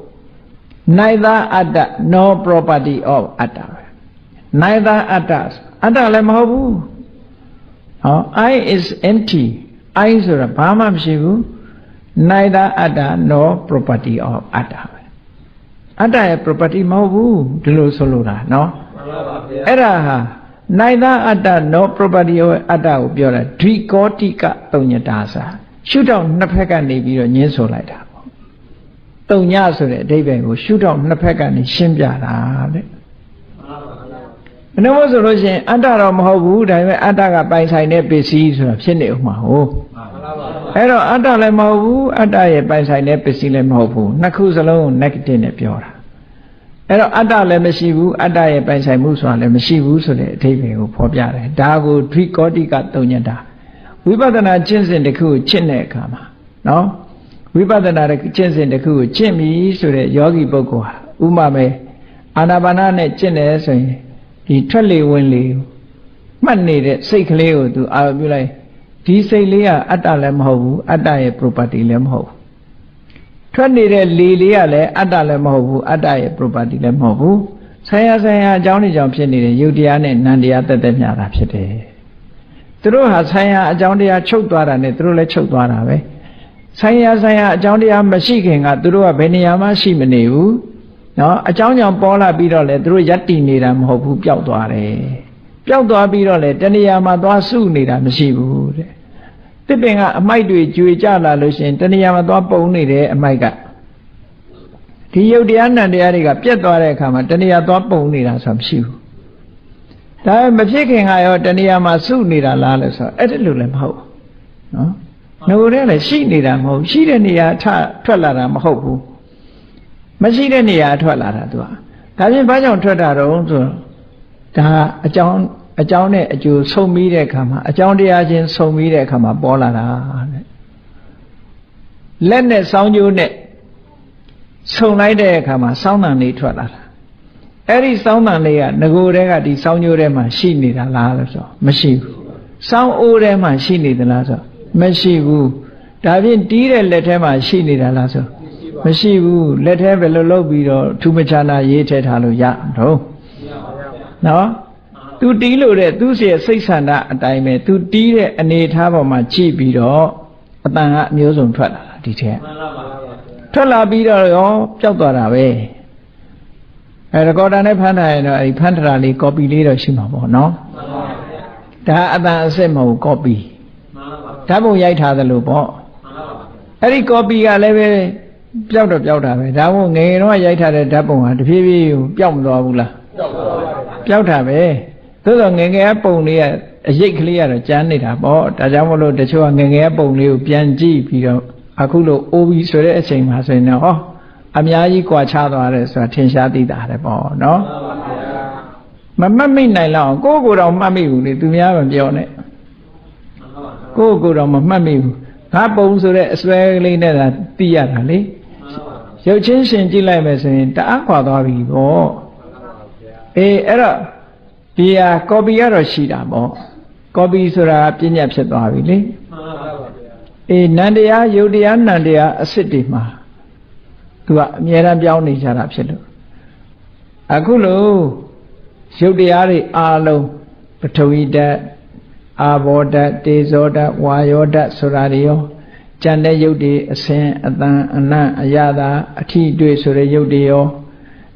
neither atta no property of atta neither atta အတ္တလည်းမဟုတ်ဘူးဟော I is empty I ဆိုတာဘာမှမရှိဘူး neither atta no property of atta အတ္တရဲ့ property မဟုတ်ဘူးဒီလိုဆိုလိုတာနော်မှန်ပါပါဗျာအဲ့ဒါဟာ neither atta no property of atta ကိုပြောတာဒိကောတိကတုံညတာစာရှုထောင့်နှစ်ဖက်ကနေပြီးတော့ညင်းဆိုလိုက်တာပေါ့တုံညဆိုတဲ့အဓိပ္ပာယ်ကိုရှုထောင့်နှစ်ဖက်ကနေရှင်းပြတာတဲ့ဘယ်လိုဆိုလို့ရှိရင်အတ္တတော့မဟုတ်ဘူးဒါပေမဲ့အတ္တကပိုင်ဆိုင်တဲ့ပစ္စည်းဆိုတာဖြစ်နေဥမှာဟုတ်အဲ့တော့အတ္တလည်းမဟုတ်ဘူးအတ္တရဲ့ပိုင်ဆိုင်တဲ့ပစ္စည်းလည်းမဟုတ်ဘူးနှစ်ခုစလုံးကို negative နဲ့ပြောတာအဲ့တော့အတ္တလည်းမရှိဘူးအတ္တရဲ့ပိုင်ဆိုင်မှုဆိုတာလည်းမရှိဘူးဆိုတဲ့အဓိပ္ပာယ်ကိုဖော်ပြတယ်ဒါကိုဒိကောတိကတုံညတာဝိပဿနာကျင့်စဉ်တစ်ခုကိုကျင့်တဲ့အခါမှာနော်ဝိပဿနာကျင့်စဉ်တစ်ခုကိုကျင့်ပြီဆိုတဲ့ယောဂီပုဂ္ဂိုလ်ဟာဥမာပဲအာနာပါနနဲ့ကျင့်တယ်ဆိုရင်ဒီထွက်လေဝင်လေမှတ်နေတဲ့စိတ်ကလေးကိုသူအာရုံပြုလိုက်ဒီစိတ်လေးကအတ္တလည်းမဟုတ်ဘူးအတ္တရဲ့ property လည်းမဟုတ်ဘူးထွက်နေတဲ့လေလေးကလည်းအတ္တလည်းမဟုတ်ဘူးအတ္တရဲ့ property လည်းမဟုတ်ဘူးဆိုင်ရာအကြောင်းတွေကြောင့်ဖြစ်နေတဲ့ယုတ်တရားနဲ့နံတရားတက်တက်မြတာဖြစ်တယ်သူတို့ဟာဆိုင်ရာအကြောင်းတရားချုပ်သွားတာနဲ့သူတို့လည်းချုပ်သွားတာပဲဆိုင်ရာအကြောင်းတရားမရှိခင်ကသူတို့ကဘယ်နေရာမှရှိမနေဘူးနော်အကြောင်းကြောင့်ပေါ်လာပြီးတော့လေသူတို့ယက်တည်နေတာမဟုတ်ဘူးပျောက်သွားတယ်ပျောက်သွားပြီးတော့လေတဏှာမှာသွားစုနေတာမရှိဘူးတဲ့တစ်ပင်ကအမိုက်တွေကျွေကြလာလို့ရှိရင်တဏှာမှာသွားပုံနေတယ်အမိုက်ကဒီယုတ်တရားနံတရားတွေကပြတ်သွားတဲ့အခါမှာတဏှာသွားပုံနေတာဆိုမရှိဘူးဒါမဖြစ်ခင်ကရောတဏှာမှာစုနေတာလားလို့ဆိုအဲ့ဒါလိုလည်းမဟုတ်နော်ငိုတဲ့လည်းရှိနေတာမဟုတ်ရှိတဲ့နေရာထွက်လာတာမဟုတ်ဘူးမရှိတဲ့နေရာထွက်လာတာသူကဒါပြင်ဘာကြောင့်ထွက်တာတော့ဆိုဒါအကြောင်းနဲ့အကျိုးဆုံပြီးတဲ့အခါမှာအကြောင်းတရားချင်းဆုံပြီးတဲ့အခါမှာပေါ်လာတာတဲ့လက်နဲ့စောင်းကြိုးနဲ့ဆုံလိုက်တဲ့အခါမှာစောင်းတန်လေးထွက်လာတာအဲ့ဒီစောင်းတန်လေးကငကိုယ်တည်းကဒီစောင်းကြိုးထဲမှာရှိနေတာလားလို့ဆိုမရှိဘူးစောင်းအိုးထဲမှာရှိနေသလားဆိုမရှိဘူးဒါဖြင့်တီးတဲ့လက်ထဲမှာရှိနေတာလားဆိုမရှိဘူးလက်ထဲဘယ်လိုလုပ်ပြီးတော့ထူးမခြားနာရေးထည့်ထားလို့ရတော့နော်သူတီးလို့တဲ့သူ့ရဲ့စိတ်ဆန္ဒအတိုင်းပဲသူတီးတဲ့အနေအထားပေါ်မှာကြည့်ပြီးတော့အတန်ကအမျိုးစုံထွက်လာတာဒီထက်ထွက်လာပြီးတော့ရောပျောက်သွားတာပဲအဲရကော်ဒါနဲ့ဖမ်းထားရင်တော့အဲဒီဖမ်းထားတာလေး copy လေးတော့ရှိမှာပေါ့နော်ဒါအတန်အစစ်မဟုတ် copy ဓာတ်ပုံရိုက်ထားသလိုပေါ့အဲ့ဒီ copy ကလည်းပဲပျောက်တော့ပျောက်တာပဲဒါမို့ငယ်ငယ်တော့ရိုက်ထားတဲ့ဓာတ်ပုံဟာတဖြည်းဖြည်းပျောက်မသွားဘူးလားပျောက်တာပဲသို့သောငယ်ငယ်ပုံလေးကအရိပ်ကလေးကတော့ကျန်နေတာပေါ့ဒါကြောင့်မလို့တချို့ကငယ်ငယ်ပုံလေးကိုပြန်ကြည့်ပြီးတော့အခုလို့ OB ဆိုတဲ့အချိန်မှာဆိုရင်တော့ဟောအများကြီးကွာခြားသွားတယ်ဆိုတာထင်ရှားသိတာတယ်ပေါ့နော်မမှတ်မိနိုင်လောက်ကိုယ့်ကိုယ်တော့မှတ်မိဘူးလေသူများမပြောနဲ့ကိုယ့်ကိုယ်တော့မမှတ်မိဘူးငါပုံဆိုတဲ့အစွဲကလေးနဲ့သာသိရတာလေရုပ်ချင်းရှင်ကြည့်လိုက်မယ်ဆိုရင်တအားခွာသွားပြီပေါ့အေးအဲ့တော့ဒီဟာ copy ကတော့ရှိတာပေါ့ copy ဆိုတာပညာဖြစ်သွားပြီလေအေးနန္တရားယုတ်တရားနန္တရားအစစ်တွေမှာသူကအမြဲတမ်းပြောင်းနေကြတာဖြစ်လို့အခုလို့ရုပ်တရားတွေအားလုံးပထဝီဓာတ်အာဘောဓာတ်တေဇောဓာတ်ဝါယောဓာတ်ဆိုတာတွေရောကြံတဲ့ရုပ်တွေအစင်အတန်အနံ့အရသာအထိတွေ့ဆိုတဲ့ရုပ်တွေရော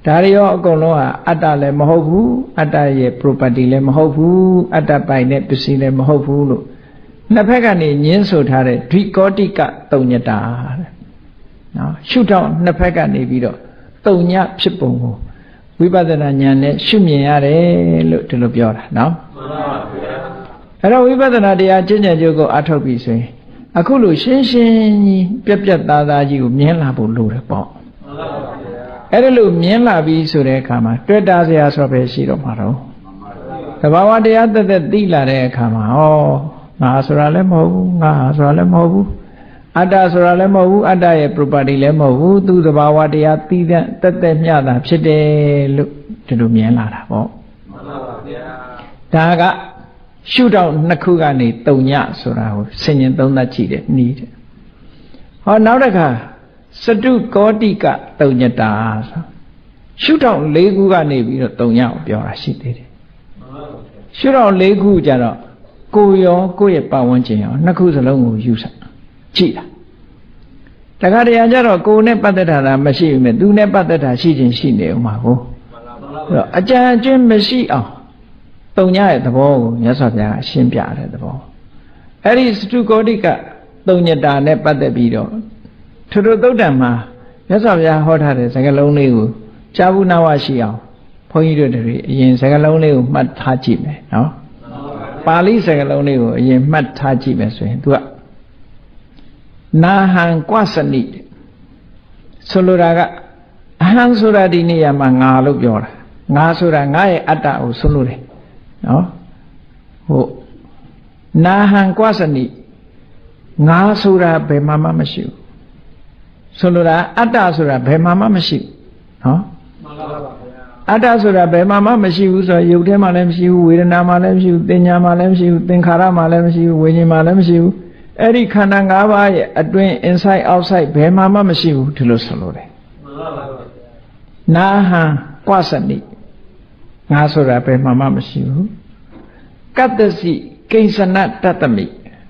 ဒါတွေရောအကုန်လုံးကအတ္တလည်းမဟုတ်ဘူးအတ္တရဲ့ property လည်းမဟုတ်ဘူးအတ္တပိုင်တဲ့ပစ္စည်းလည်းမဟုတ်ဘူးလို့နှစ်ဖက်ကနေညင်းဆိုထားတဲ့ဒွိကောတိကတုံညတာတဲ့နော်ရှုထောင့်နှစ်ဖက်ကနေပြီးတော့တုံညဖြစ်ပုံကိုဝိပဿနာဉာဏ်နဲ့ရှုမြင်ရတယ်လို့ဒီလိုပြောတာနော်မှန်ပါဗျာအဲ့တော့ဝိပဿနာတရားကျင့်ကြံကြိုးကိုအထောက်ပြီးဆိုရင်အခုလိုရှင်းရှင်းကြီးပြက်ပြက်သားသားကြီးကိုမြင်လာဖို့လိုတယ်ပေါ့မှန်ပါဗျာအဲ့ဒါလို့မြင်လာပြီးဆိုတဲ့အခါမှာတွေ့တာစရာဆိုပဲရှိတော့မှာတော့သဘာဝတရားသက်သက်သိလာတဲ့အခါမှာဟောငါဆိုတာလည်းမဟုတ်ဘူးငါဆိုတာလည်းမဟုတ်ဘူးအတ္တဆိုတာလည်းမဟုတ်ဘူးအတ္တရဲ့ property လည်းမဟုတ်ဘူးသူသဘာဝတရားသိတဲ့သက်သက်မျှတာဖြစ်တယ်လို့ဒီလိုမြင်လာတာပေါ့မှန်ပါဗျာဒါကရှုထောင့်နှစ်ခုကနေတုံညဆိုတာကိုဆင်ញင်သုံးသပ်ကြည့်တယ်နီးတယ်ဟောနောက်တစ်ခါစတုကောတိကတုံညတာဆိုရှုထောင့်၄ခုကနေပြီးတော့တုံညကိုပြောတာရှိသေးတယ်ရှုထောင့်၄ခုကြတော့ကိုယ်ရောကိုယ့်ရဲ့ပတ်ဝန်းကျင်ရောနှစ်ခုစလုံးကိုယူဆိုင်ကြည့်တာတခါတရံကြတော့ကိုယ်နဲ့ပတ်သက်တာမရှိဘူးမဲ့သူနဲ့ပတ်သက်တာရှိခြင်းရှိနေဦးမှာကိုအဲ့တော့အကြံအကျဉ်းမရှိအောင်တုံညရဲ့သဘောကိုမြတ်စွာဘုရားကရှင်းပြတဲ့သဘောအဲ့ဒီစတုကောတိကတုံညတာနဲ့ပတ်သက်ပြီးတော့ထုထုသုတ်တံမှာမြတ်စွာဘုရားဟောထားတဲ့စကားလုံးလေးကိုကြားဘူးနာဝရှိအောင်ဘုန်းကြီးတို့တွေအရင်စကားလုံးလေးကိုမှတ်ထားကြည့်မယ်နော်ပါဠိစကားလုံးလေးကိုအရင်မှတ်ထားကြည့်မယ်ဆိုရင်သူကနာဟံကွစနိဆိုလိုတာကအဟံဆိုတာဒီနေရာမှာငါလို့ပြောတာငါဆိုတာငါရဲ့အတ္တကိုဆိုလိုတယ်နော်ဟုတ်နာဟံကွစနိငါဆိုတာဘယ်မှမရှိဘူးဆိုလိုတာအတ္တဆိုတာဘယ်မှမရှိဘူးနော်မှန်ပါပါဗျာအတ္တဆိုတာဘယ်မှမရှိဘူးဆိုတော့ယုတ်ထဲမှာလည်းမရှိဘူးဝေဒနာမှာလည်းမရှိဘူးသင်ညာမှာလည်းမရှိဘူးသင်္ခါရမှာလည်းမရှိဘူးဝိညာဉ်မှာလည်းမရှိဘူးအဲ့ဒီခန္ဓာ၅ပါးရဲ့အတွင်း inside outside ဘယ်မှမရှိဘူးဒီလိုဆိုလို့တယ်မှန်ပါပါဗျာနာဟံကွစနိငါဆိုတာဘယ်မှမရှိဘူးကတ္တစီကိဉ္စနတတ္တမိ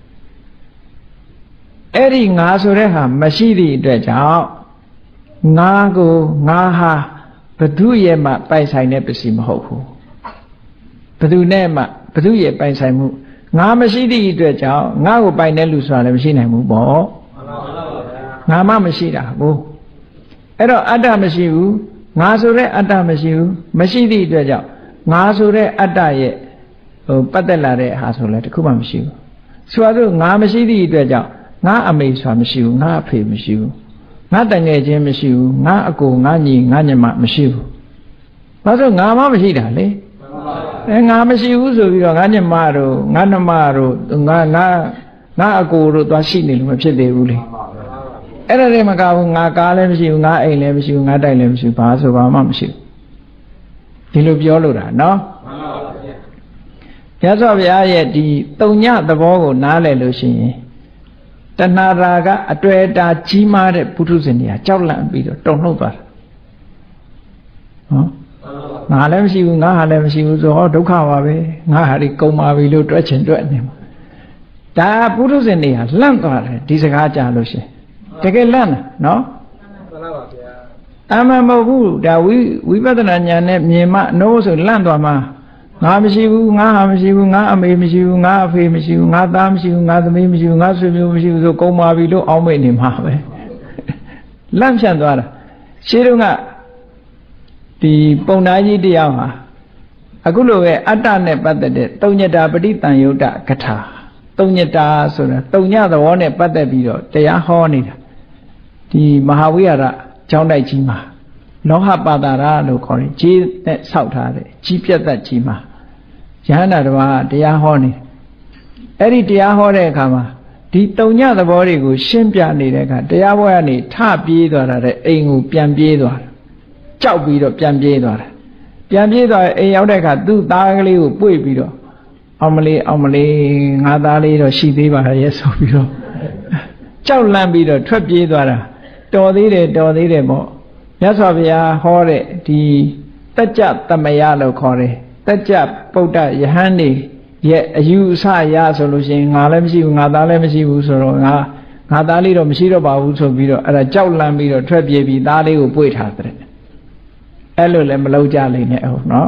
အဲ့ဒီငါဆိုတဲ့ဟာမရှိသည့်အတွက်ကြောင့်ငါကိုငါဟာဘသူရဲ့မှပိုင်ဆိုင်တဲ့ပစ္စည်းမဟုတ်ဘူးဘသူနဲ့မှဘသူရဲ့ပိုင်ဆိုင်မှုငါမရှိသည့်အတွက်ကြောင့်ငါကိုပိုင်တဲ့လူဆိုတာလည်းမရှိနိုင်ဘူးပေါ့ငါမှမရှိတာဘူးအဲ့တော့အတ္တမရှိဘူးငါဆိုတဲ့အတ္တမရှိဘူးမရှိသည့်အတွက်ကြောင့်ငါဆိုတဲ့အတ္တရဲ့ပတ်သက်လာတဲ့ဟာဆိုလည်းတခုမှမရှိဘူးဆိုတော့ငါမရှိသည့်အတွက်ကြောင့်ငါအမေဆိုတာမရှိဘူးငါအဖေမရှိဘူးငါတငယ်ချင်းမရှိဘူးငါအကိုငါညီငါညီမမရှိဘူးဘာလို့ငါမှမရှိတာလဲငါမရှိဘူးဆိုပြီးတော့ငါညီမတို့ငါနှမတို့ငါအကိုတို့သွားရှိနေလို့မဖြစ်သေးဘူးလေအဲ့ဒါတွေမကဘူးငါကားလည်းမရှိဘူးငါအိမ်လည်းမရှိဘူးငါတိုက်လည်းမရှိဘူးဘာဆိုဘာမှမရှိဘူးဒီလိုပြောလို့တာနော်မြတ်စွာဘုရားရဲ့ဒီတုံညသဘောကိုနားလည်လို့ရှိရင်တဏှာရာကအတွေ့အတာကြီးမားတဲ့ပုထုဇဉ်တွေကကြောက်လန့်ပြီးတော့တုန်လှုပ်သွားတာငါလည်းမရှိဘူးငါဟာလည်းမရှိဘူးဆိုဟောဒုက္ခပါပဲငါဟာဒီကုန်ပါပြီလို့တွက်ချင်တွက်နေမှာဒါပုထုဇဉ်တွေကလန့်သွားတယ်ဒီစကားကြားလို့ရှိရင်တကယ်လန့်တာနော်မှန်ပါပါဗျာအမှန်မဟုတ်ဘူးဒါဝိပဿနာဉာဏ်နဲ့မြင်မှနိုးဆိုလန့်သွားမှာငါမရှိဘူးငါဟာမရှိဘူးငါအမေမရှိဘူးငါအဖေမရှိဘူးငါသားမရှိဘူးငါသမီးမရှိဘူးငါဆွေမျိုးမရှိဘူးဆိုကုန်ပါပြီလို့အောင်းမိတ်နေမှာပဲလန့်ဖြန့်သွားတာရှင်းတော့ကဒီပုံနာကြီးတရားဟာအခုလိုပဲအတ္တနဲ့ပတ်သက်တဲ့တုံညတာပဋိတန်ယုတ်တကထာတုံညတာဆိုတာတုံညသဘောနဲ့ပတ်သက်ပြီးတော့တရားဟောနေတာဒီမဟာဝိဟာရကျောင်းတိုက်ကြီးမှာလောဟပါတာရလို့ခေါ်တယ်ကြီးနဲ့ဆောက်ထားတယ်ကြီးပြတ်သက်ကြီးမှာယဟန္တာတော်ကတရားဟောနေအဲ့ဒီတရားဟောတဲ့အခါမှာဒီတုံညသဘောတွေကိုရှင်းပြနေတဲ့အခါတရားပွဲကနေထပြေးသွားတာတဲ့အိမ်ကိုပြန်ပြေးသွားတာကြောက်ပြီးတော့ပြန်ပြေးသွားတာပြန်ပြေးသွားအိမ်ရောက်တဲ့အခါသူ့သားကလေးကိုပွေ့ပြီးတော့အောင်မလေးငါသားလေးတော့ရှိသေးပါရဲ့ဆိုပြီးတော့ကြောက်လန့်ပြီးတော့ထွက်ပြေးသွားတာတော်သေးတယ်ပေါ့မြတ်စွာဘုရားဟောတဲ့ဒီတัจจသမယလို့ခေါ်တယ်တัจจပုဒ္ဒယဟန်နေရဲ့အယူအဆရဆိုလို့ရှိရင်ငါလည်းမရှိဘူးငါသားလည်းမရှိဘူးဆိုတော့ငါသားလေးတော့မရှိတော့ပါဘူးဆိုပြီးတော့အဲ့ဒါကြောက်လန့်ပြီးတော့ထွက်ပြေးပြီးသားလေးကိုပွေ့ထားတဲ့အဲ့လိုလည်းမလုပ်ကြလိမ့်နဲ့ဟုတ်နော်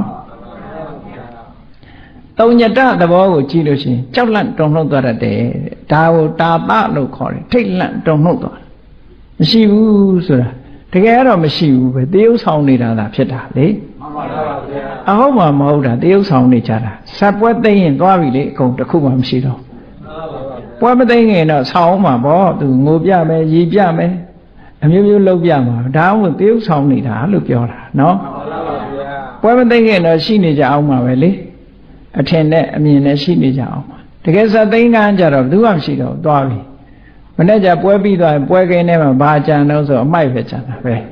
တုံညတသဘောကိုကြည့်လို့ရှိရင်ကြောက်လန့်တုန်လှုပ်သွားတတ်တယ်ဒါကိုတာပလို့ခေါ်တယ်ထိတ်လန့်တုန်လှုပ်သွားမရှိဘူးဆိုတာတကယ်တော့မရှိဘူးပဲတရုပ်ဆောင်နေတာသာဖြစ်တာလေမှန်ပါပါဗျာအဟုတ်မှမဟုတ်တာတရုပ်ဆောင်နေကြတာစက်ပွဲသိရင်သွားပြီလေအကုန်တစ်ခုမှမရှိတော့ပွဲမသိရင်တော့ဆောင်းမှာပေါ့သူငိုပြမယ်ရီပြမယ်အမျိုးမျိုးလုပ်ပြမှာဒါမှမဟုတ်တရုပ်ဆောင်နေတာလို့ပြောတာနော်မှန်ပါပါဗျာပွဲမသိရင်တော့ရှိနေကြအောင်ပါပဲလေအထင်နဲ့အမြင်နဲ့ရှိနေကြအောင်ပါတကယ်စသိန်းကန်းကြတော့ဘယ်သူမှမရှိတော့သွားပြီမနေ့ကပွဲပြီးသွားရင်ပွဲကင်းထဲမှာဘာကြံတော့ဆိုအမိုက်ပဲကြံတာပဲ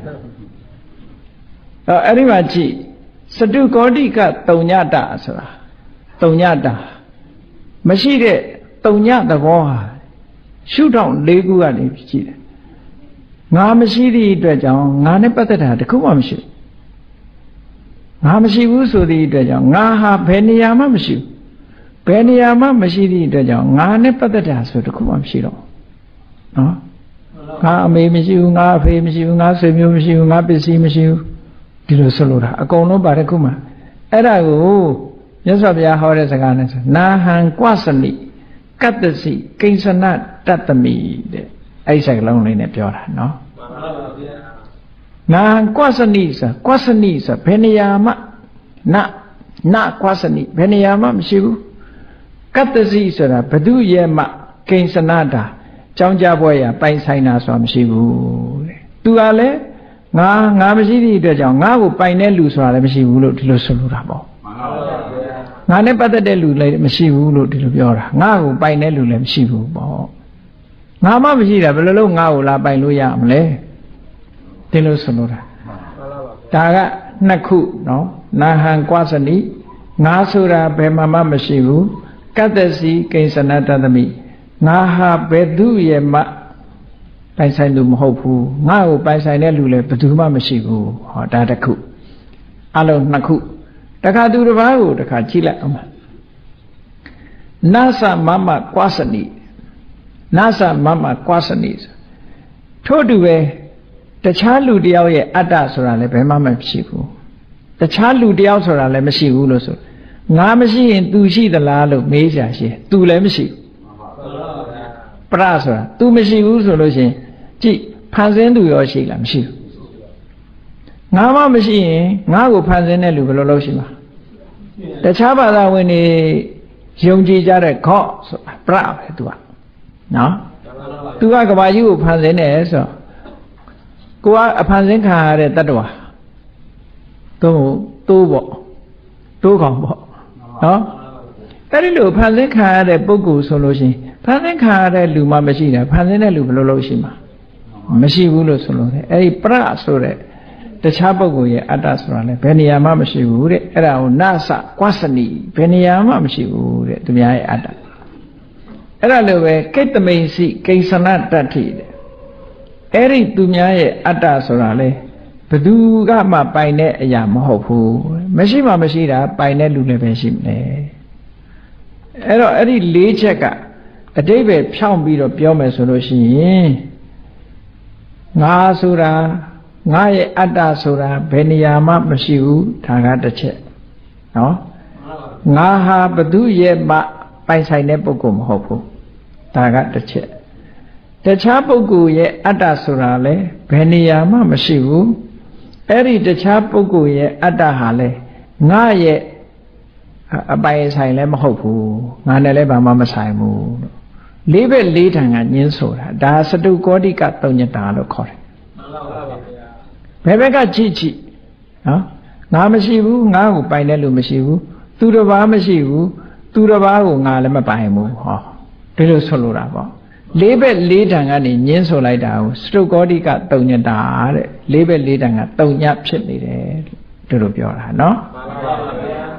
အဲ့ဒီမှာကြည့်စတုကောတိကတုံညတဆိုတာတုံညတာမရှိတဲ့တုံညသဘောဟာရှုထောင့်၄ခုကနေကြည့်တယ်ငါမရှိသည့်အတွက်ကြောင့်ငါနဲ့ပတ်သက်တာတခုမှမရှိဘူးငါမရှိဘူးဆိုသည့်အတွက်ကြောင့်ငါဟာဘယ်နေရာမှမရှိဘူးဘယ်နေရာမှမရှိသည့်အတွက်ကြောင့်ငါနဲ့ပတ်သက်တာဆိုတခုမှမရှိတော့နော်ငါအမေမရှိဘူးငါအဖေမရှိဘူးငါဆွေမျိုးမရှိဘူးငါပစ္စည်းမရှိဘူးဒီလိုဆိုလိုတာအကုန်လုံးပါတဲ့ခုမှအဲ့ဒါကိုမြတ်စွာဘုရားဟောတဲ့စကားနဲ့ဆိုနာဟံကွစနိကတ္တစီကိဉ္စနတတ္တမိတဲ့အဲ့ဒီစကားလုံးလေးနဲ့ပြောတာနော်မှန်ပါပါဗျာနာဟံကွစနိဆိုဘယ်နေရာမှနကွစနိဘယ်နေရာမှမရှိဘူးကတ္တစီဆိုတာဘဒုရဲ့မှကိဉ္စနတာကြောင်းကြပွဲရပိုင်ဆိုင်တာဆိုတာမရှိဘူးတဲ့သူကလည်းငါမရှိသည့်အတွက်ကြောင့်ငါ့ကိုပိုင်တဲ့လူဆိုတာလည်းမရှိဘူးလို့ဒီလိုဆိုလိုတာပေါ့မှန်ပါပါဗျာငါနဲ့ပတ်သက်တဲ့လူလည်းမရှိဘူးလို့ဒီလိုပြောတာငါ့ကိုပိုင်တဲ့လူလည်းမရှိဘူးပေါ့ငါမှမရှိတာဘယ်လိုလုပ်ငါ့ကိုလာပိုင်လို့ရမလဲဒီလိုဆိုလိုတာဒါကနှစ်ခုနော်နာဟံကွစနိငါဆိုတာဘယ်မှမရှိဘူးကတ္တစီကိဉ္စနတတမိငါဟာဘယ်သူရဲ့မှပိုင်ဆိုင်သူမဟုတ်ဘူးငါ့ကိုပိုင်ဆိုင်တဲ့လူလည်းဘယ်သူမှမရှိဘူးဟောဒါတစ်ခုအလုံးနှစ်ခုတခါသူတစ်ပါးကိုတခါကြည့်လိုက်အောင်နသမမကွာစနိနသမမကွာစနိထို့တူပဲတခြားလူတယောက်ရဲ့အတ္တဆိုတာလည်းဘယ်မှမရှိဘူးတခြားလူတယောက်ဆိုတာလည်းမရှိဘူးလို့ဆိုငါမရှိရင် तू ရှိသလားလို့မေးကြရှင်း तू လည်းမရှိဘူးပရဆိုတာ तू မရှိဘူးဆိုလို့ရှိရင်ကြည့်ဖန်ဆင်းသူရောရှိလားမရှိဘူးငါမှမရှိရင်ငါ့ကိုဖန်ဆင်းတဲ့လူဘယ်လိုလုပ်ရှိမှာတခြားဘာသာဝင်တွေယုံကြည်ကြတဲ့ခော့ဆိုတာပရပဲ तू ကနော် तू ကကဘာကြီးကိုဖန်ဆင်းတယ်ဆိုတော့ကိုကအဖန်ဆင်းခံရတဲ့တ attva တိုးပေါ့တိုးကောင်ပေါ့နော်အဲ့ဒီလိုဖန်ဆင်းခံရတဲ့ပုဂ္ဂိုလ်ဆိုလို့ရှိရင်ဖန်ဆင်းခံရတဲ့လူမှမရှိတာဖန်ဆင်းတဲ့လူဘယ်လိုလုပ်ရှိမှာမရှိဘူးလို့ဆိုလို့တယ်အဲ့ဒီပရဆိုတဲ့တခြားပုဂ္ဂိုလ်ရဲ့အတ္တဆိုတာလည်းဘယ်နေရာမှမရှိဘူးတဲ့အဲ့ဒါကိုနသကွစနိဘယ်နေရာမှမရှိဘူးတဲ့သူများရဲ့အတ္တအဲ့ဒါလိုပဲကိတ္တမိန်စီကိဉ္စနတတ္ထိတဲ့အဲ့ဒီသူများရဲ့အတ္တဆိုတာလေဘသူကမှပိုင်တဲ့အရာမဟုတ်ဘူးမရှိမှမရှိတာပိုင်တဲ့လူလည်းပဲရှိမလဲအဲ့တော့အဲ့ဒီ၄ချက်ကအတိပ္ပယ်ဖြောင်းပြီးတော့ပြောမယ်ဆိုလို့ရှိရင်ငါဆိုတာငါရဲ့အတ္တဆိုတာဘယ်နေရာမှမရှိဘူးဒါကတစ်ချက်နော်ငါဟာဘသူရဲ့မှပိုင်ဆိုင်တဲ့ပုဂ္ဂိုလ်မဟုတ်ဘူးဒါကတစ်ချက်တခြားပုဂ္ဂိုလ်ရဲ့အတ္တဆိုတာလည်းဘယ်နေရာမှမရှိဘူးအဲ့ဒီတခြားပုဂ္ဂိုလ်ရဲ့အတ္တဟာလည်းငါရဲ့အပိုင်ဆိုင်လည်းမဟုတ်ဘူးငါနဲ့လည်းဘာမှမဆိုင်ဘူးလေးဘက်လေးထံကညင်းဆိုတာဒါစတုကောတိကတုံညတာလို့ခေါ်တယ်ဘယ်ဘက်ကကြည့်နော်ငါမရှိဘူးငါကိုပိုင်တဲ့လူမရှိဘူးသူတစ်ပါးမရှိဘူးသူတစ်ပါးကိုငါလည်းမပိုင်ဘူးဟောဒီလိုဆိုလိုတာပေါ့လေးဘက်လေးထံကနေညင်းဆိုလိုက်တာကိုစတုကောတိကတုံညတာတဲ့လေးဘက်လေးထံကတုံညဖြစ်နေတယ်ဒီလိုပြောတာနော်မှန်ပါပါဗျာ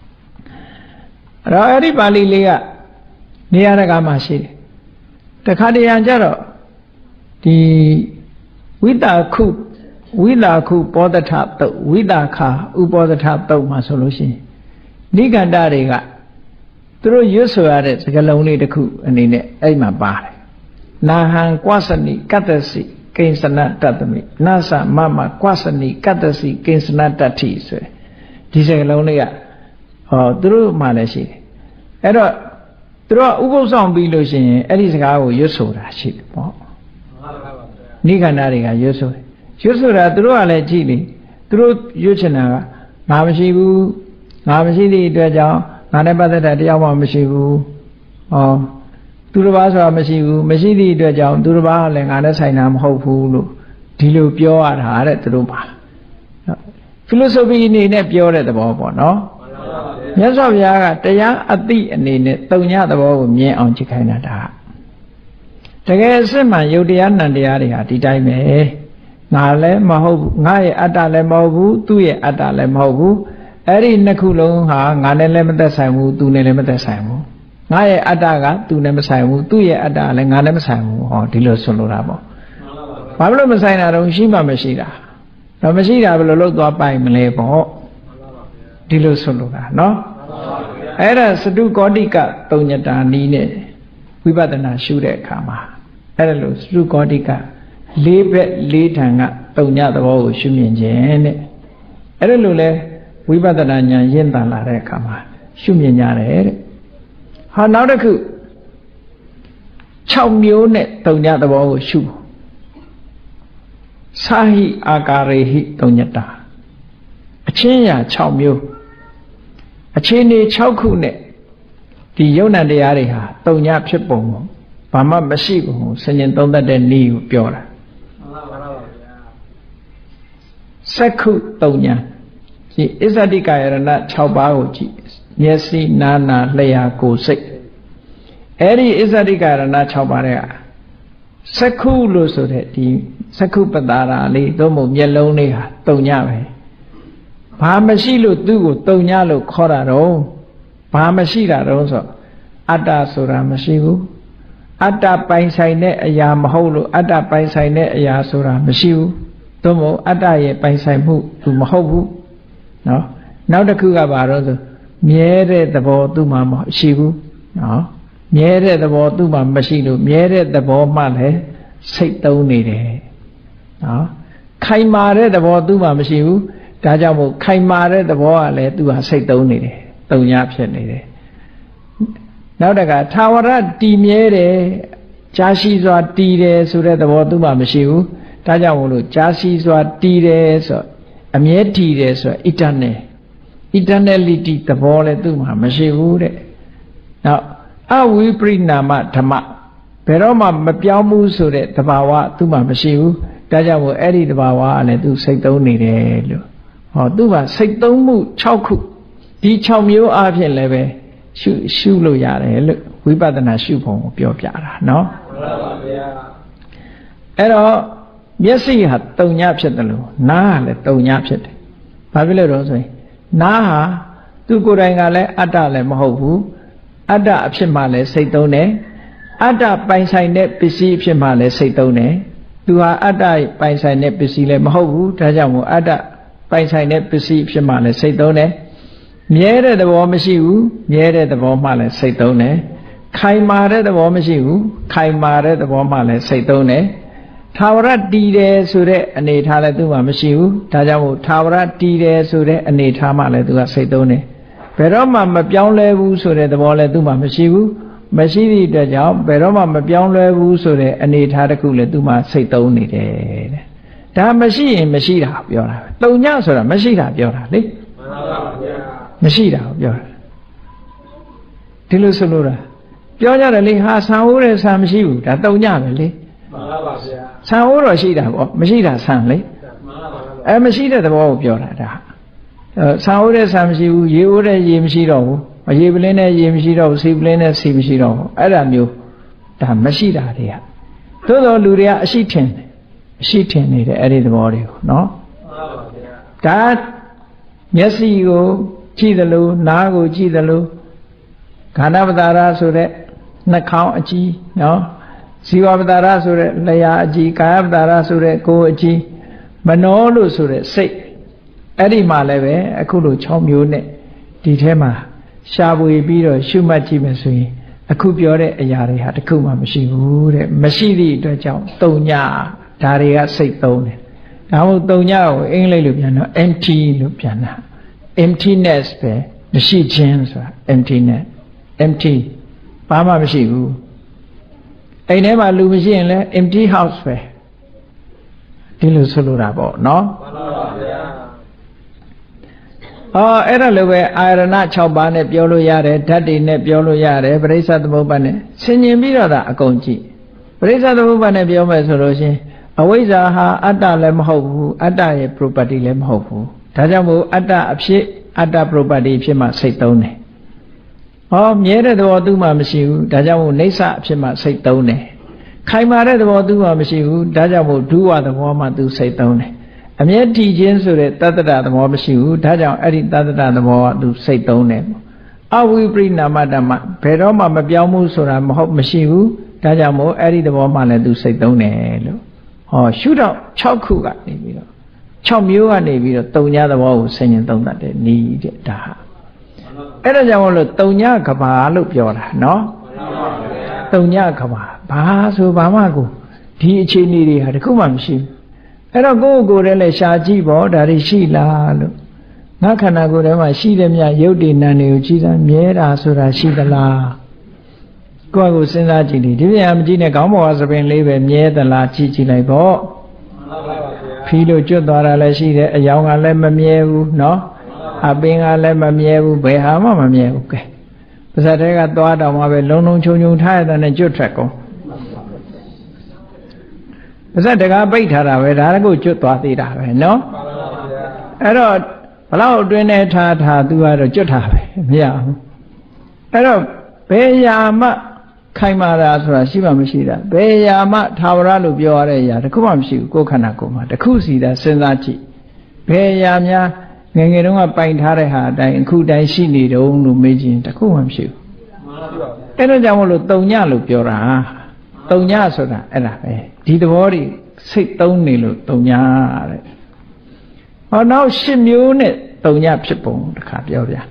အဲ့ဒီပါဠိလေးကနေရာတကာမှာရှိတယ်တခါတရံကြတော့ဒီဝိတာခုပောဒထတုတ်ဝိတာခာဥပောဒထတုတ်မှာဆိုလို့ရှိရင်နိဂန္ဓတွေကသူတို့ရွတ်ဆိုရတဲ့စကားလုံးလေးတစ်ခုအနေနဲ့အဲ့မှာပါတယ်နာဟံကွစနိကတ္တစီကိဉ္စနတတ္တမိနာသမမကွာစနိကတ္တစီကိဉ္စနတတ္တိဆိုဒီစကားလုံးလေးကသူတို့မှလည်းရှိတယ်အဲ့တော့သူတို့ကဥပုသ်ဆောင်ပြီးလို့ရှိရင်အဲ့ဒီစကားကိုရွတ်ဆိုတာရှိတယ်ပေါ့နိခန္ဓတွေကရွတ်ဆိုတယ်ရွတ်ဆိုတာသူတို့ကလည်းကြည့်လေသူတို့ရွတ်ချင်တာကငါမရှိဘူးငါမရှိသည့်အတွက်ကြောင့်ငါနဲ့ပတ်သက်တဲ့တရားမှမရှိဘူးသူတစ်ပါးဆိုတာမရှိဘူးမရှိသည့်အတွက်ကြောင့်သူတစ်ပါးလည်းငါနဲ့ဆိုင်တာမဟုတ်ဘူးလို့ဒီလိုပြောရတာတဲ့သူတို့ပါဖိလိုဆိုဖီအနေနဲ့ပြောတဲ့သဘောပေါ့နော်မြတ်စွာဘုရားကတရားအသိအနေနဲ့တုံညသဘောကိုမြင်အောင်ကြည့်ခိုင်းတာဒါတကယ်အစစ်မှန်ယုတ်တရားနံတရားတွေဟာဒီတိုင်းပဲငါလည်းမဟုတ်ဘူးငါရဲ့အတ္တလည်းမဟုတ်ဘူးသူ့ရဲ့အတ္တလည်းမဟုတ်ဘူးအဲ့ဒီနှစ်ခုလုံးဟာငါနဲ့လည်းမသက်ဆိုင်ဘူးသူနဲ့လည်းမသက်ဆိုင်ဘူးငါရဲ့အတ္တကသူနဲ့မဆိုင်ဘူးသူ့ရဲ့အတ္တလည်းငါနဲ့မဆိုင်ဘူးဟောဒီလိုဆိုလိုတာပေါ့ဘာလို့မဆိုင်တာတော့ရှိမှမရှိတာတော့မရှိတာဘယ်လိုလုပ်သွားပိုင်မလဲပေါ့ဒီလိုဆိုလိုတာနော်အဲ့ဒါစတုကောတိကတုံညတာနီးနဲ့ဝိပဿနာရှုတဲ့အခါမှာအဲ့ဒါလို့စတုကောတိက၄ဘက်၄ထံကတုံညသဘောကိုရှုမြင်ခြင်းတဲ့အဲ့ဒါလို့လဲဝိပဿနာဉာဏ်ရင့်တန်လာတဲ့အခါမှာရှုမြင်ကြတယ်တဲ့ဟာနောက်တစ်ခု6မျိုးနဲ့တုံညသဘောကိုရှုစာဟိအာကာရေဟိတုံညတာအချင်းရာ6မျိုးအခြေအနေ6ခုနဲ့ဒီယုံနာတရားတွေဟာတုံညဖြစ်ပုံကိုဘာမှမရှိဘူးဆင်ញင်သုံးသပ်တဲ့နည်းကိုပြောတာစက္ခုတုံညဒီအစ္ဆတိကာယရဏ6ပါးကိုကြည့်မျက်စိနားနာလျှာကိုယ်စိတ်အဲ့ဒီအစ္ဆတိကာယရဏ6ပါးတဲ့စက္ခုလို့ဆိုတဲ့ဒီစက္ခုပတာရာလေးသို့မဟုတ်မျက်လုံးလေးဟာတုံညပဲဘာမရှိလို့သူ့ကိုတုံညလို့ခေါ်တာတော့ဘာမရှိတာတော့ဆိုအတ္တဆိုတာမရှိဘူးအတ္တပိုင်ဆိုင်တဲ့အရာမဟုတ်လို့အတ္တပိုင်ဆိုင်တဲ့အရာဆိုတာမရှိဘူးသို့မဟုတ်အတ္တရဲ့ပိုင်ဆိုင်မှုသူမဟုတ်ဘူးနော်နောက်တစ်ခုကဘာတော့ဆိုမြဲတဲ့သဘောသူ့မှာမရှိဘူးနော်မြဲတဲ့သဘောသူ့မှာမရှိလို့မြဲတဲ့သဘောမှလည်းစိတ်သုံးနေတယ်နော်ခိုင်မာတဲ့သဘောသူ့မှာမရှိဘူးဒါကြောင့်မို့ခိုင်မာတဲ့သဘောကလည်းသူဟာစိတ်သုံးနေတယ်တုံညဖြစ်နေတယ်နောက်တကထာဝရတည်မြဲတယ်ကြာရှိစွာတည်တယ်ဆိုတဲ့သဘောသူ့မှာမရှိဘူးဒါကြောင့်မို့လို့ကြာရှိစွာတည်တယ်ဆိုအမြဲတည်တယ်ဆို eternality သဘောလည်းသူ့မှာမရှိဘူးတဲ့နောက်အဝိပရိနာမဓမ္မဘယ်တော့မှမပြောင်းဘူးဆိုတဲ့သဘာဝသူ့မှာမရှိဘူးဒါကြောင့်မို့အဲ့ဒီသဘာဝကလည်းသူစိတ်သုံးနေတယ်လို့ဟောသူ့မှာစိတ်သုံးမှု6ခုဒီ6မျိုးအပြင်လည်းပဲရှုလို့ရတယ်လို့ဝိပဿနာရှုပုံကိုပြောပြတာနော်မှန်ပါဗျာအဲ့တော့မျက်စိဟာတုံညဖြစ်တယ်လို့နားကလည်းတုံညဖြစ်တယ်ဘာဖြစ်လို့တော့ဆိုရင်နားဟာသူကိုယ်တိုင်ကလည်းအတ္တလည်းမဟုတ်ဘူးအတ္တအဖြစ်မှလည်းစိတ်သုံးတယ်အတ္တပိုင်ဆိုင်တဲ့ပစ္စည်းအဖြစ်မှလည်းစိတ်သုံးတယ်သူဟာအတ္တပိုင်ဆိုင်တဲ့ပစ္စည်းလည်းမဟုတ်ဘူးဒါကြောင့်မို့အတ္တပိုင်ဆိုင်တဲ့ပစ္စည်းအဖြစ်မှလည်းစိတ်သုံးတယ်မြဲတဲ့သဘောမရှိဘူးမြဲတဲ့သဘောမှလည်းစိတ်သုံးတယ်ခိုင်မာတဲ့သဘောမရှိဘူးခိုင်မာတဲ့သဘောမှလည်းစိတ်သုံးတယ်ထာဝရတည်တယ်ဆိုတဲ့အနေထားလည်းသူ့မှာမရှိဘူးဒါကြောင့်မို့ထာဝရတည်တယ်ဆိုတဲ့အနေထားမှလည်းသူကစိတ်သုံးတယ်ဘယ်တော့မှမပြောင်းလဲဘူးဆိုတဲ့သဘောလည်းသူ့မှာမရှိဘူးမရှိသည့်အတွက်ကြောင့်ဘယ်တော့မှမပြောင်းလဲဘူးဆိုတဲ့အနေထားတစ်ခုလည်းသူ့မှာစိတ်သုံးနေတယ်တဲ့ဒါမရှိရင်မရှိတာပြောတာတုံညဆိုတာမရှိတာပြောတာလေမှန်ပါဗျာမရှိတာပြောတာဒီလိုဆိုလို့ပြောကြတယ်လေဟာဆံဟိုးတဲ့ဆံမရှိဘူးဒါတုံညပဲလေမှန်ပါဗျာဆံဟိုးတော့ရှိတာပေါ့မရှိတာဆံလေမှန်ပါဗျာမရှိတဲ့သဘောကိုပြောတာဒါဆံဟိုးတဲ့ဆံမရှိဘူးရေဟိုးတဲ့ရေမရှိတော့ဘူးရေပလင်းနဲ့ရေမရှိတော့ဘူးစီပလင်းနဲ့စီမရှိတော့ဘူးအဲ့ဒါမျိုးဒါမရှိတာတွေကသို့တော်လူတွေကအရှိထင်တယ်အရှိထင်နေတယ်အဲ့ဒီသဘောတွေကိုနော်မှန်ပါဗျာဒါမျက်စိကိုကြည့်သလိုနားကိုကြည့်သလိုခန္ဓာပတာရဆိုတဲ့နှာခေါင်းအကြည့်နော်ဇီဝပတာရဆိုတဲ့လျှာအကြည့်ကာယပတာရဆိုတဲ့ကိုယ်အကြည့်မနောလို့ဆိုတဲ့စိတ်အဲ့ဒီမှာလည်းပဲအခုလို6မျိုးနဲ့ဒီထဲမှာရှားပွေပြီးတော့ရှုမှတ်ကြည့်မယ်ဆိုရင်အခုပြောတဲ့အရာတွေဟာတစ်ခုမှမရှိဘူးတဲ့မရှိသည့်အတွက်ကြောင့်တုံညဒါတွေကစိတ်သုံးတယ်ဒါမှမဟုတ်တုံညကိုအင်္ဂလိပ်လိုပြန်တော့ empty လို့ပြန်တာ emptiness ပဲမရှိခြင်းဆိုတာ emptiness empty ဘာမှမရှိဘူးအိမ်ထဲမှာလူမရှိရင်လည်း empty house ပဲဒီလိုဆိုလိုတာပေါ့နော်မှန်ပါဗျာအဲ့ဒါလိုပဲအာရဏ6ပါးနဲ့ပြောလို့ရတယ်ဓာတ်တွေနဲ့ပြောလို့ရတယ်ပရိစ္ဆသမုပ္ပါဒ်နဲ့ဆင်ញင်ပြီးတော့ဒါအကုန်ကြည့်ပရိစ္ဆသမုပ္ပါဒ်နဲ့ပြောမယ်ဆိုလို့ရှင်အဝိဇ္ဇာဟာအတ္တလည်းမဟုတ်ဘူးအတ္တရဲ့ property လည်းမဟုတ်ဘူးဒါကြောင့်မို့အတ္တအဖြစ်အတ္တ property ဖြစ်မှစိတ်သုံးတယ်မြဲတဲ့သဘောသူ့မှာမရှိဘူးဒါကြောင့်မို့နေဆအဖြစ်မှစိတ်သုံးတယ်ခိုင်မာတဲ့သဘောသူ့မှာမရှိဘူးဒါကြောင့်မို့ဒုဝသဘောမှသူစိတ်သုံးတယ်အမြဲတည်ခြင်းဆိုတဲ့တတ္တရသဘောမရှိဘူးဒါကြောင့်အဲ့ဒီတတ္တရသဘောကသူစိတ်သုံးတယ်အဝိပရိနာမဓမ္မဘယ်တော့မှမပြောင်းဘူးဆိုတာမရှိဘူးဒါကြောင့်မို့အဲ့ဒီသဘောမှလည်းသူစိတ်သုံးတယ်လို့ရှုတော့6ခုကနေပြီးတော့6မျိုးကနေပြီးတော့တုံညသဘောကိုဆင်ញင်သုံးတတ်တယ်နီးတဲ့ဒါဟာအဲ့ဒါကြောင့်မို့လို့တုံညကဘာလို့ပြောတာနော်တုံညကဘာဘာဆိုဘာမှကိုဒီအခြေအနေတွေဟာတခုမှမရှိဘူးအဲ့တော့ကိုယ့်ကိုယ်တည်းလည်းရှားကြည့်ပေါ့ဒါတွေရှိလားလို့ငါခန္ဓာကိုယ်ထဲမှာရှိတယ်မြရုပ်တည်နာတွေကိုကြည့်တာမြဲတာဆိုတာရှိသလားကိုယ့်ကိုစဉ်းစားကြည့်ဒီပြန်မကြည့်နဲ့ခေါင်းပေါ်ကသပင်လေးပဲမြဲသလားကြည့်လိုက်ပေါ့ဖီးလို့ကျွတ်သွားတာလည်းရှိတယ်အယောင်ကလည်းမမြဲဘူးနော်အပင်ကလည်းမမြဲဘူးဘယ်ဟာမှမမြဲဘူးကဲပါဇက်တဲကသွားတော့မှပဲလုံလုံချုံချုံထားရတဲ့ကျွတ်ထွက်ကုန်ပါဇက်တကားပိတ်ထားတာပဲဒါလည်းကိုကျွတ်သွားသေးတာပဲနော်အဲ့တော့ဘလောက်အတွင်းနဲ့ထားသူကတော့ကျွတ်ထားပဲမရဘူးအဲ့တော့ဘယ်ရာမှခိုင်မာတာဆိုတာရှိမှမရှိတာဘယ်ရာမှသာဝရလို့ပြောရတဲ့အရာတခုမှမရှိဘူးကိုယ်ခန္ဓာကိုယ်မှာတခုစီတာစဉ်းစားကြည့်ဘယ်ရာများငယ်ငယ်တုန်းကပိုင်ထားတဲ့ဟာအတိုင်းအခုတိုင်းရှိနေတုံးလို့မေးကြည့်ရင်တခုမှမရှိဘူးအဲ့တော့ကြောင့်မလို့တုံညလို့ပြောတာတုံညဆိုတာအဲ့ဒါပဲဒီသဘောတွေစိတ်သုံးနေလို့တုံညတဲ့နောက်10မျိုးနဲ့တုံညဖြစ်ပုံတစ်ခါပြောပြ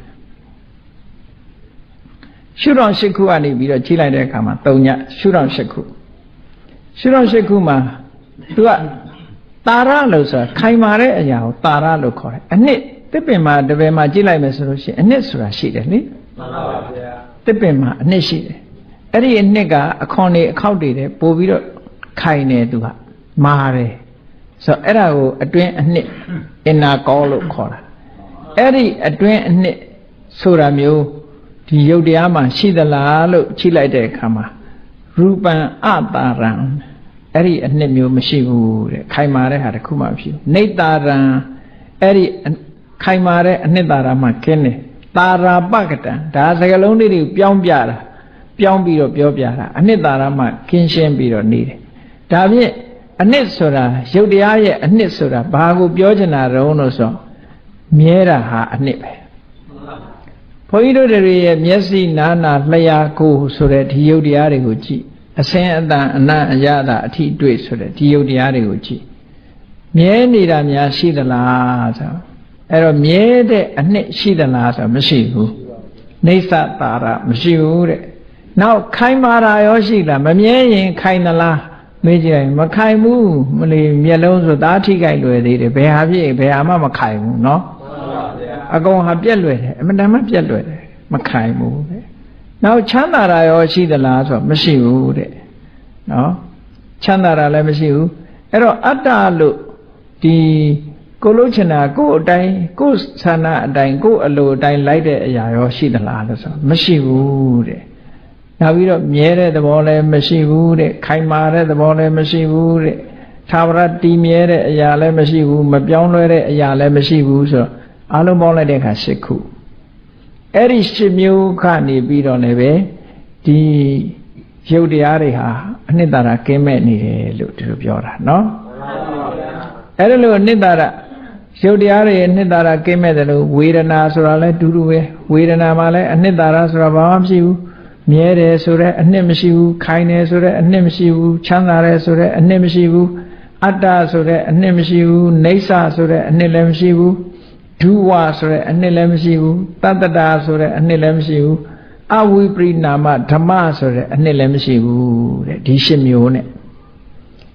ရှုတော်8ခုကနေပြီးတော့ကြည့်လိုက်တဲ့အခါမှာတုံညရှုတော်8ခုရှုတော်8ခုမှာသူကတာရလို့ဆိုတာခိုင်မာတဲ့အရာကိုတာရလို့ခေါ်တယ်အနှစ်တစ်ပင်မှာတစ်ပင်မှာကြည့်လိုက်မယ်ဆိုလို့ရှိရင်အနှစ်ဆိုတာရှိတယ်လေမှန်ပါဗျာတစ်ပင်မှာအနှစ်ရှိတယ်အဲ့ဒီအနှစ်ကအခွန်တွေအခောက်တွေပို့ပြီးတော့ခိုင်နေသူကမာတယ်ဆိုတော့အဲ့ဒါကိုအတွင်းအနှစ်အင်နာကောလို့ခေါ်တာအဲ့ဒီအတွင်းအနှစ်ဆိုတာမျိုးဒီယုတ်တရားမှာရှိသလားလို့ကြည့်လိုက်တဲ့အခါမှာရူပံအတာရံအဲ့ဒီအနှစ်မျိုးမရှိဘူးတဲ့ခိုင်မာတဲ့ဟာတခုမှမရှိဘူးနေတာရံအဲ့ဒီခိုင်မာတဲ့အနှစ်တာရမှခင်းတယ်တာရာပကတံဒါစကလုံးလေးတွေပြောင်းပြတာပြောင်းပြီးတော့ပြောပြတာအနှစ်တာရမှခင်းရှင်းပြီးတော့နေတယ်ဒါဖြင့်အနှစ်ဆိုတာယုတ်တရားရဲ့အနှစ်ဆိုတာဘာကိုပြောချင်တာတုံးလို့ဆိုမြဲတာဟာအနှစ်ပဲဘုန်းကြီးတို့တွေရဲ့မျက်စိနာနာလျှာကိုယ်ဆိုတဲ့ဒီယုတ်တရားတွေကိုကြည့်အစင်းအတန်အနံ့အရသာအထိတွေ့ဆိုတဲ့ဒီယုတ်တရားတွေကိုကြည့်မြဲနေတာများရှိသလားဆိုအဲ့တော့မြဲတဲ့အနှစ်ရှိသလားဆိုမရှိဘူးနေသတာရမရှိဘူးတဲ့နောက်ခိုင်မာတာရောရှိလားမမြဲရင်ခိုင်သလားမေးကြည့်ရင်မခိုင်ဘူးမလီမျက်လုံးဆိုသားထိခိုက်လွယ်သေးတယ်ဘယ်ဟာဖြစ်ဘယ်ဟာမှမခိုင်ဘူးเนาะအကုန်ဟာပြက်လွယ်တယ်အမှန်တမ်းပြက်လွယ်တယ်မခိုင်ဘူးတဲ့နောက်ချမ်းသာတာရောရှိသလားဆိုမရှိဘူးတဲ့နော်ချမ်းသာတာလည်းမရှိဘူးအဲ့တော့အတ္တလို့ဒီကိုလို့ချင်တာကိုယ်အတိုင်းကိုယ်ဆန္ဒအတိုင်းကိုယ်အလိုအတိုင်းလိုက်တဲ့အရာရောရှိသလားလို့ဆိုမရှိဘူးတဲ့နောက်ပြီးတော့မြဲတဲ့သဘောလည်းမရှိဘူးတဲ့ခိုင်မာတဲ့သဘောလည်းမရှိဘူးတဲ့သာဝရတည်မြဲတဲ့အရာလည်းမရှိဘူးမပြောင်းလဲတဲ့အရာလည်းမရှိဘူးဆိုတော့အလုံးပေါင်းလိုက်တဲ့အခါ10ခုအဲ့ဒီ10မျိုးကနေပြီးတော့လည်းပဲဒီရုပ်တရားတွေဟာအနှစ်သာရကင်းမဲ့နေတယ်လို့သူတို့ပြောတာเนาะအဲ့ဒါလို့အနှစ်သာရရုပ်တရားတွေအနှစ်သာရကင်းမဲ့တယ်လို့ဝေဒနာဆိုတာလည်းတူတူပဲဝေဒနာမှာလည်းအနှစ်သာရဆိုတာဘာမှမရှိဘူးမြဲတယ်ဆိုတဲ့အနှစ်မရှိဘူးခိုင်တယ်ဆိုတဲ့အနှစ်မရှိဘူးချမ်းသာတယ်ဆိုတဲ့အနှစ်မရှိဘူးအတ္တဆိုတဲ့အနှစ်မရှိဘူးနေဆာဆိုတဲ့အနှစ်လည်းမရှိဘူးဒုဝဆိုတဲ့အနှစ်လည်းမရှိဘူးတတ္တတာဆိုတဲ့အနှစ်လည်းမရှိဘူးအဝိပရိနာမဓမ္မဆိုတဲ့အနှစ်လည်းမရှိဘူးတဲ့ဒီ10မျိုးနဲ့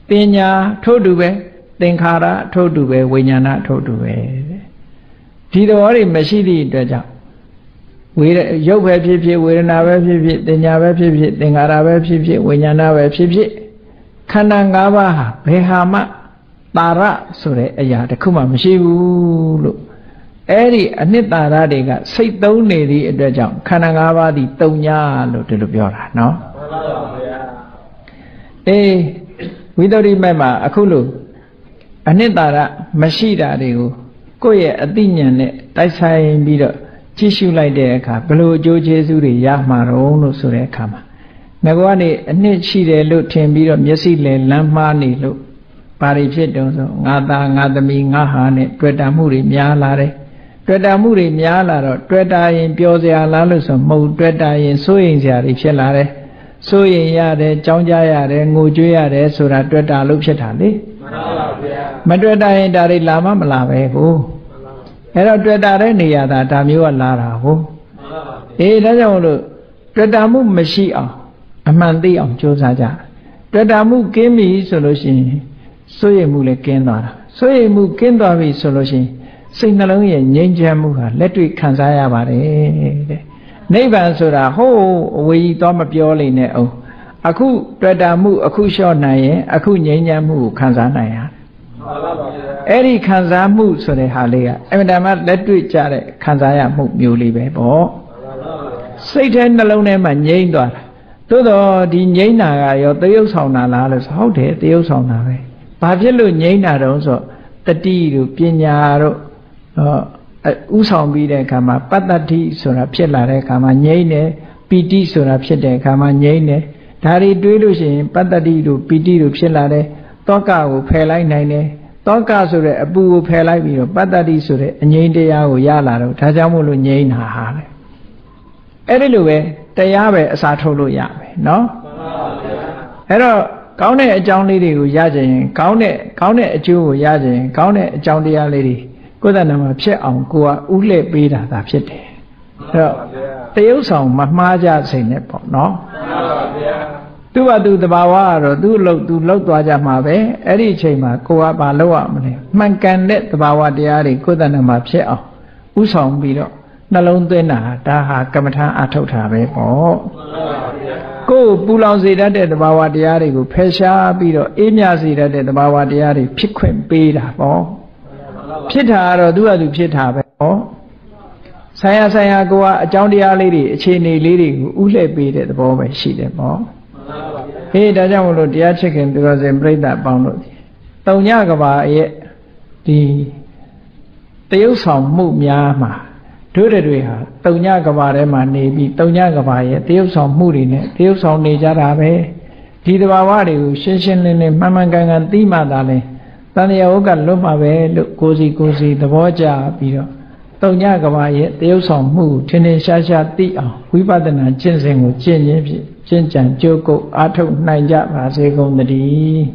တင်ညာထို့တူပဲသင်္ခါရထို့တူပဲဝိညာဏထို့တူပဲဒီသဘောတွေမရှိသည့်အတွက်ကြောင့်ရုပ်ပဲဖြစ်ဖြစ်ဝေဒနာပဲဖြစ်ဖြစ်တင်ညာပဲဖြစ်ဖြစ်သင်္ခါရပဲဖြစ်ဖြစ်ဝိညာဏပဲဖြစ်ဖြစ်ခန္ဓာ၅ပါးဟာဘယ်ဟာမှတာရဆိုတဲ့အရာတစ်ခုမှမရှိဘူးလို့အဲ့ဒီအနှစ်သာရတွေကစိတ်သုံးနေသည့်အတွက်ကြောင့်ခန္ဓာ၅ပါးဒီတုံညာလို့ဒီလိုပြောတာနော်မှန်ပါဗျာအေးဝိသုဒ္ဓိမိုက်မှာအခုလို့အနှစ်သာရမရှိတာတွေကိုကိုယ့်ရဲ့အသိဉာဏ်နဲ့တိုက်ဆိုင်ပြီးတော့ကြည့်ရှုလိုက်တဲ့အခါဘလို့အကျိုးကျေးဇူးတွေရမှာတော့လို့ဆိုတဲ့အခါမှာငါကနေအနှစ်ရှိတယ်လို့ထင်ပြီးတော့မျက်စိလဲလမ်းမှားနေလို့ဘာတွေဖြစ်တုံးဆိုငါသားငါသမီးငါဟာနဲ့တွေ့တာမှုတွေများလာတယ်တွေ့တာမှုတွေများလာတော့တွေ့တာရင်ပျော်စရာလားလို့ဆိုမဟုတ်တွေ့တာရင်စိုးရိမ်စရာတွေဖြစ်လာတယ်စိုးရိမ်ရတယ်ကြောင်းကြရတယ်ငိုကြွေးရတယ်ဆိုတာတွေ့တာလို့ဖြစ်တာလေမှန်ပါဗျာမတွေ့တာရင်ဒါတွေလာမလာပဲကိုအဲ့တော့တွေ့တာတဲ့နေရာဒါမျိုးကလာတာကိုအေးဒါကြောင့်လို့တွေ့တာမှုမရှိအောင်အမှန်သိအောင်ကြိုးစားကြတွေ့တာမှုကင်းပြီဆိုလို့ရှိရင်စိုးရိမ်မှုလည်းကင်းသွားတာစိုးရိမ်မှုကင်းသွားပြီဆိုလို့ရှိရင်စိတ်နှလုံးရဲ့ငြိမ်းချမ်းမှုဟာလက်တွေ့ခံစားရပါတယ်တဲ့နိဗ္ဗာန်ဆိုတာဟိုးအဝေးကြီးတော့မပြောလိမ့်နဲ့အောင်အခုတွေ့တာမှုအခုလျှော့နိုင်ရင်အခုငြိမ်းချမ်းမှုကိုခံစားနိုင်ရအဲ့ဒီခံစားမှုဆိုတဲ့ဟာလေးကအမှန်တမ်းလက်တွေ့ကြတဲ့ခံစားရမှုမျိုးလေးပဲပေါ့စိတ်ထဲနှလုံးထဲမှာငြိမ်းသွားတာသို့တော့ဒီငြိမ်းတာကရောသရုပ်ဆောင်တာလားလို့ဆိုဟုတ်တယ်သရုပ်ဆောင်တာပဲဘာဖြစ်လို့ငြိမ်းတာတုံးဆိုတတိတို့ပညာတို့ဥဆောင်ပြီးတဲ့အခါမှာပတ္တတိဆိုတာဖြစ်လာတဲ့အခါမှာငြိမ်းတယ်ပီတိဆိုတာဖြစ်တဲ့အခါမှာငြိမ်းတယ်ဒါတွေတွေးလို့ရှိရင်ပတ္တတိတို့ပီတိတို့ဖြစ်လာတယ်တောကကိုဖယ်လိုက်နိုင်တယ်တောကဆိုတဲ့အပူကိုဖယ်လိုက်ပြီးတော့ပတ္တတိဆိုတဲ့အငြိမ်းတရားကိုရလာတော့ဒါကြောင့်မို့လို့ငြိမ်းတာဟာလေအဲ့ဒီလိုပဲတရားပဲအစားထုတ်လို့ရမယ်နော်အဲ့တော့ကောင်းတဲ့အကြောင်းလေးတွေကိုရကြရင်ကောင်းတဲ့အကျိုးကိုရကြရင်ကောင်းတဲ့အကြောင်းတရားလေးတွေကိုယ်တဏ္ဍာမှာဖြစ်အောင်ကိုကဥလှည့်ပေးတာသာဖြစ်တယ်အဲ့တော့တရုပ်ဆောင်မမှားကြစိတ်နဲ့ပေါ့နော်သူ့ဘာသူတဘာဝကတော့သူ့လို့သူလောက်သွားကြမှာပဲအဲ့ဒီအချိန်မှာကိုကဘာလုပ်ရမလဲမှန်ကန်တဲ့တဘာဝတရားတွေကိုယ်တဏ္ဍာမှာဖြစ်အောင်ဥဆောင်ပြီးတော့နှလုံးသွင်းတာဒါဟာကမ္မထာအထုတ်တာပဲပေါ့ကိုယ်ပူလောင်စေတတ်တဲ့တဘာဝတရားတွေကိုဖယ်ရှားပြီးတော့အေးမြစေတတ်တဲ့တဘာဝတရားတွေဖြစ်ခွင့်ပေးတာပေါ့ဖြစ်တာကတော့သူ့ဟာသူဖြစ်တာပဲပေါ့ဆိုင်ရာကိုကအကြောင်းတရားလေးတွေအခြေအနေလေးတွေကိုဥလှည့်ပေးတဲ့သဘောပဲရှိတယ်ပေါ့ဟေးဒါကြောင့်မလို့တရားချစ်ခင်သူတော်စင်ပြိဿပေါင်းလို့တုံညကဘာရဲ့ဒီတရုပ်ဆောင်မှုများမှာတို့တွေဟာတုံညကဘာထဲမှာနေပြီးတုံညကဘာရဲ့တရုပ်ဆောင်မှုတွေနဲ့တရုပ်ဆောင်နေကြတာပဲဒီတဘာဝတွေကိုရှင်းရှင်းလင်းလင်းမှန်မှန်ကန်ကန်သိမှသာလဲတန်တရားဥက္ကလွတ်မှာပဲလို့ကိုစီသဘောကျပြီးတော့တုံညကဘာရဲ့တရုပ်ဆောင်မှုထင်ထင်ရှားရှားသိအောင်ဝိပဿနာကျင့်စဉ်ကိုကျင့်ခြင်းဖြင့်ကျင့်ကြံကြိုးကုပ်အားထုတ်နိုင်ကြပါစေကုန်သတည်း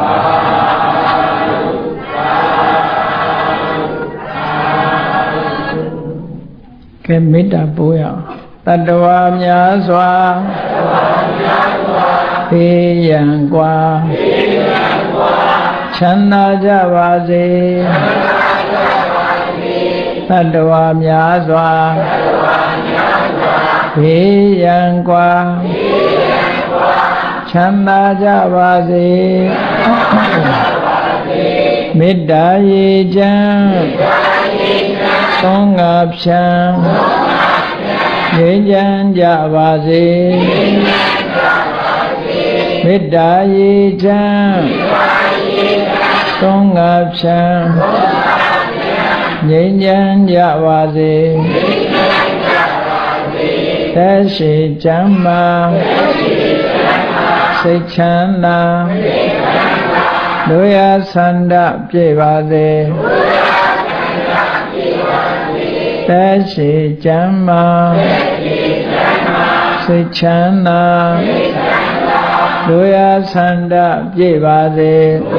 ကဲမေတ္တာပို့ရအောင်တတ္တဝါများစွာဘေးရန်ကွာချမ်းသာကြပါစေတတ္တဝါများစွာဘေးရန်ကွာချမ်းသာကြပါစေမေတ္တာရေချမ်းသုံးငါဖြံငြိမ်းချမ်းကြပါစေမေတ္တာရေချမ်းသုံးငါဖြံငြိမ်းချမ်းကြပါစေသက်ရှိချမ်းသာစိတ်ချမ်းသာတို့ရဆန္ဒပြည့်ပါစေသက်ရှိချမ်းသာစိတ်ချမ်းသာတို့ရဆန္ဒပြည့်ပါစေ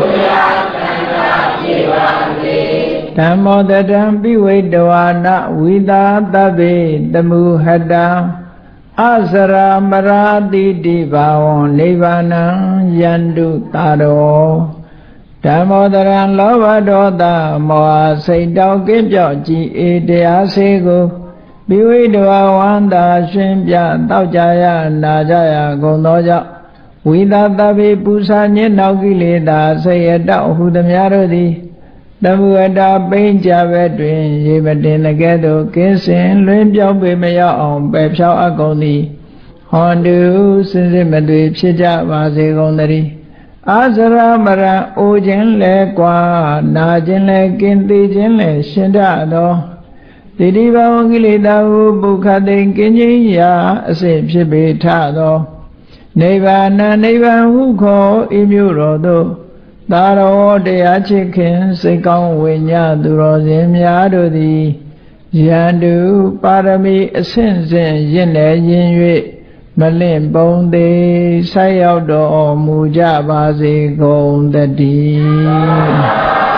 ဓမ္မောတံပိဝိတဝါနဝိသာတဗ္ဗေတမုဟတံအစရာမရာတိတိဘာဝံနိဗ္ဗာနံယန္တုတာရောဓမ္မောတရံလောဘဒေါသမောဟစိတ်တောက်ကင်းပြော့ကြည်အေတရားစေကိုဘိဝိတဝဝန္တာရှင်ပြတောက်ကြရနာကြရကုန်သောကြောင့်ဝိသတပိပူဇာညင်းနောက်ကိလေသာဆေယတောက်ဟုသည်များတို့သည်တမုဝတ္တပိဉ္ကြဘက်တွင်ရေမတင်တကဲ့သို့ကင်းစင်လွင်ပြောင်းပေမရောက်အောင်ပယ်ဖြောင်းအပ်ကုန်သည်ဟောတုစင်စစ်မသွေဖြစ်ကြပါစေကုန်သတည်းအာဇရမရံအိုခြင်းလဲကွာနာခြင်းလဲကင်းသေးခြင်းလဲရှင်တတ်သောတိတိဘဝကိလေသာဟုပုခတိန်ကင်းခြင်းရာအစစ်ဖြစ်ပေထသောနိဗ္ဗာန်နိဗ္ဗာန်ဟုခေါ်ဤမျိုးတော်သို့သာရောတရားချစ်ခင်စိတ်ကောင်းဝိညာသူတော်စင်များတို့သည်ယန္တုပါရမီအဆင့်ဆင့်ရင့်နေရင်၍မလင့်ပုံသေးဆိုက်ရောက်တော်မူကြပါစေကုန်သတည်း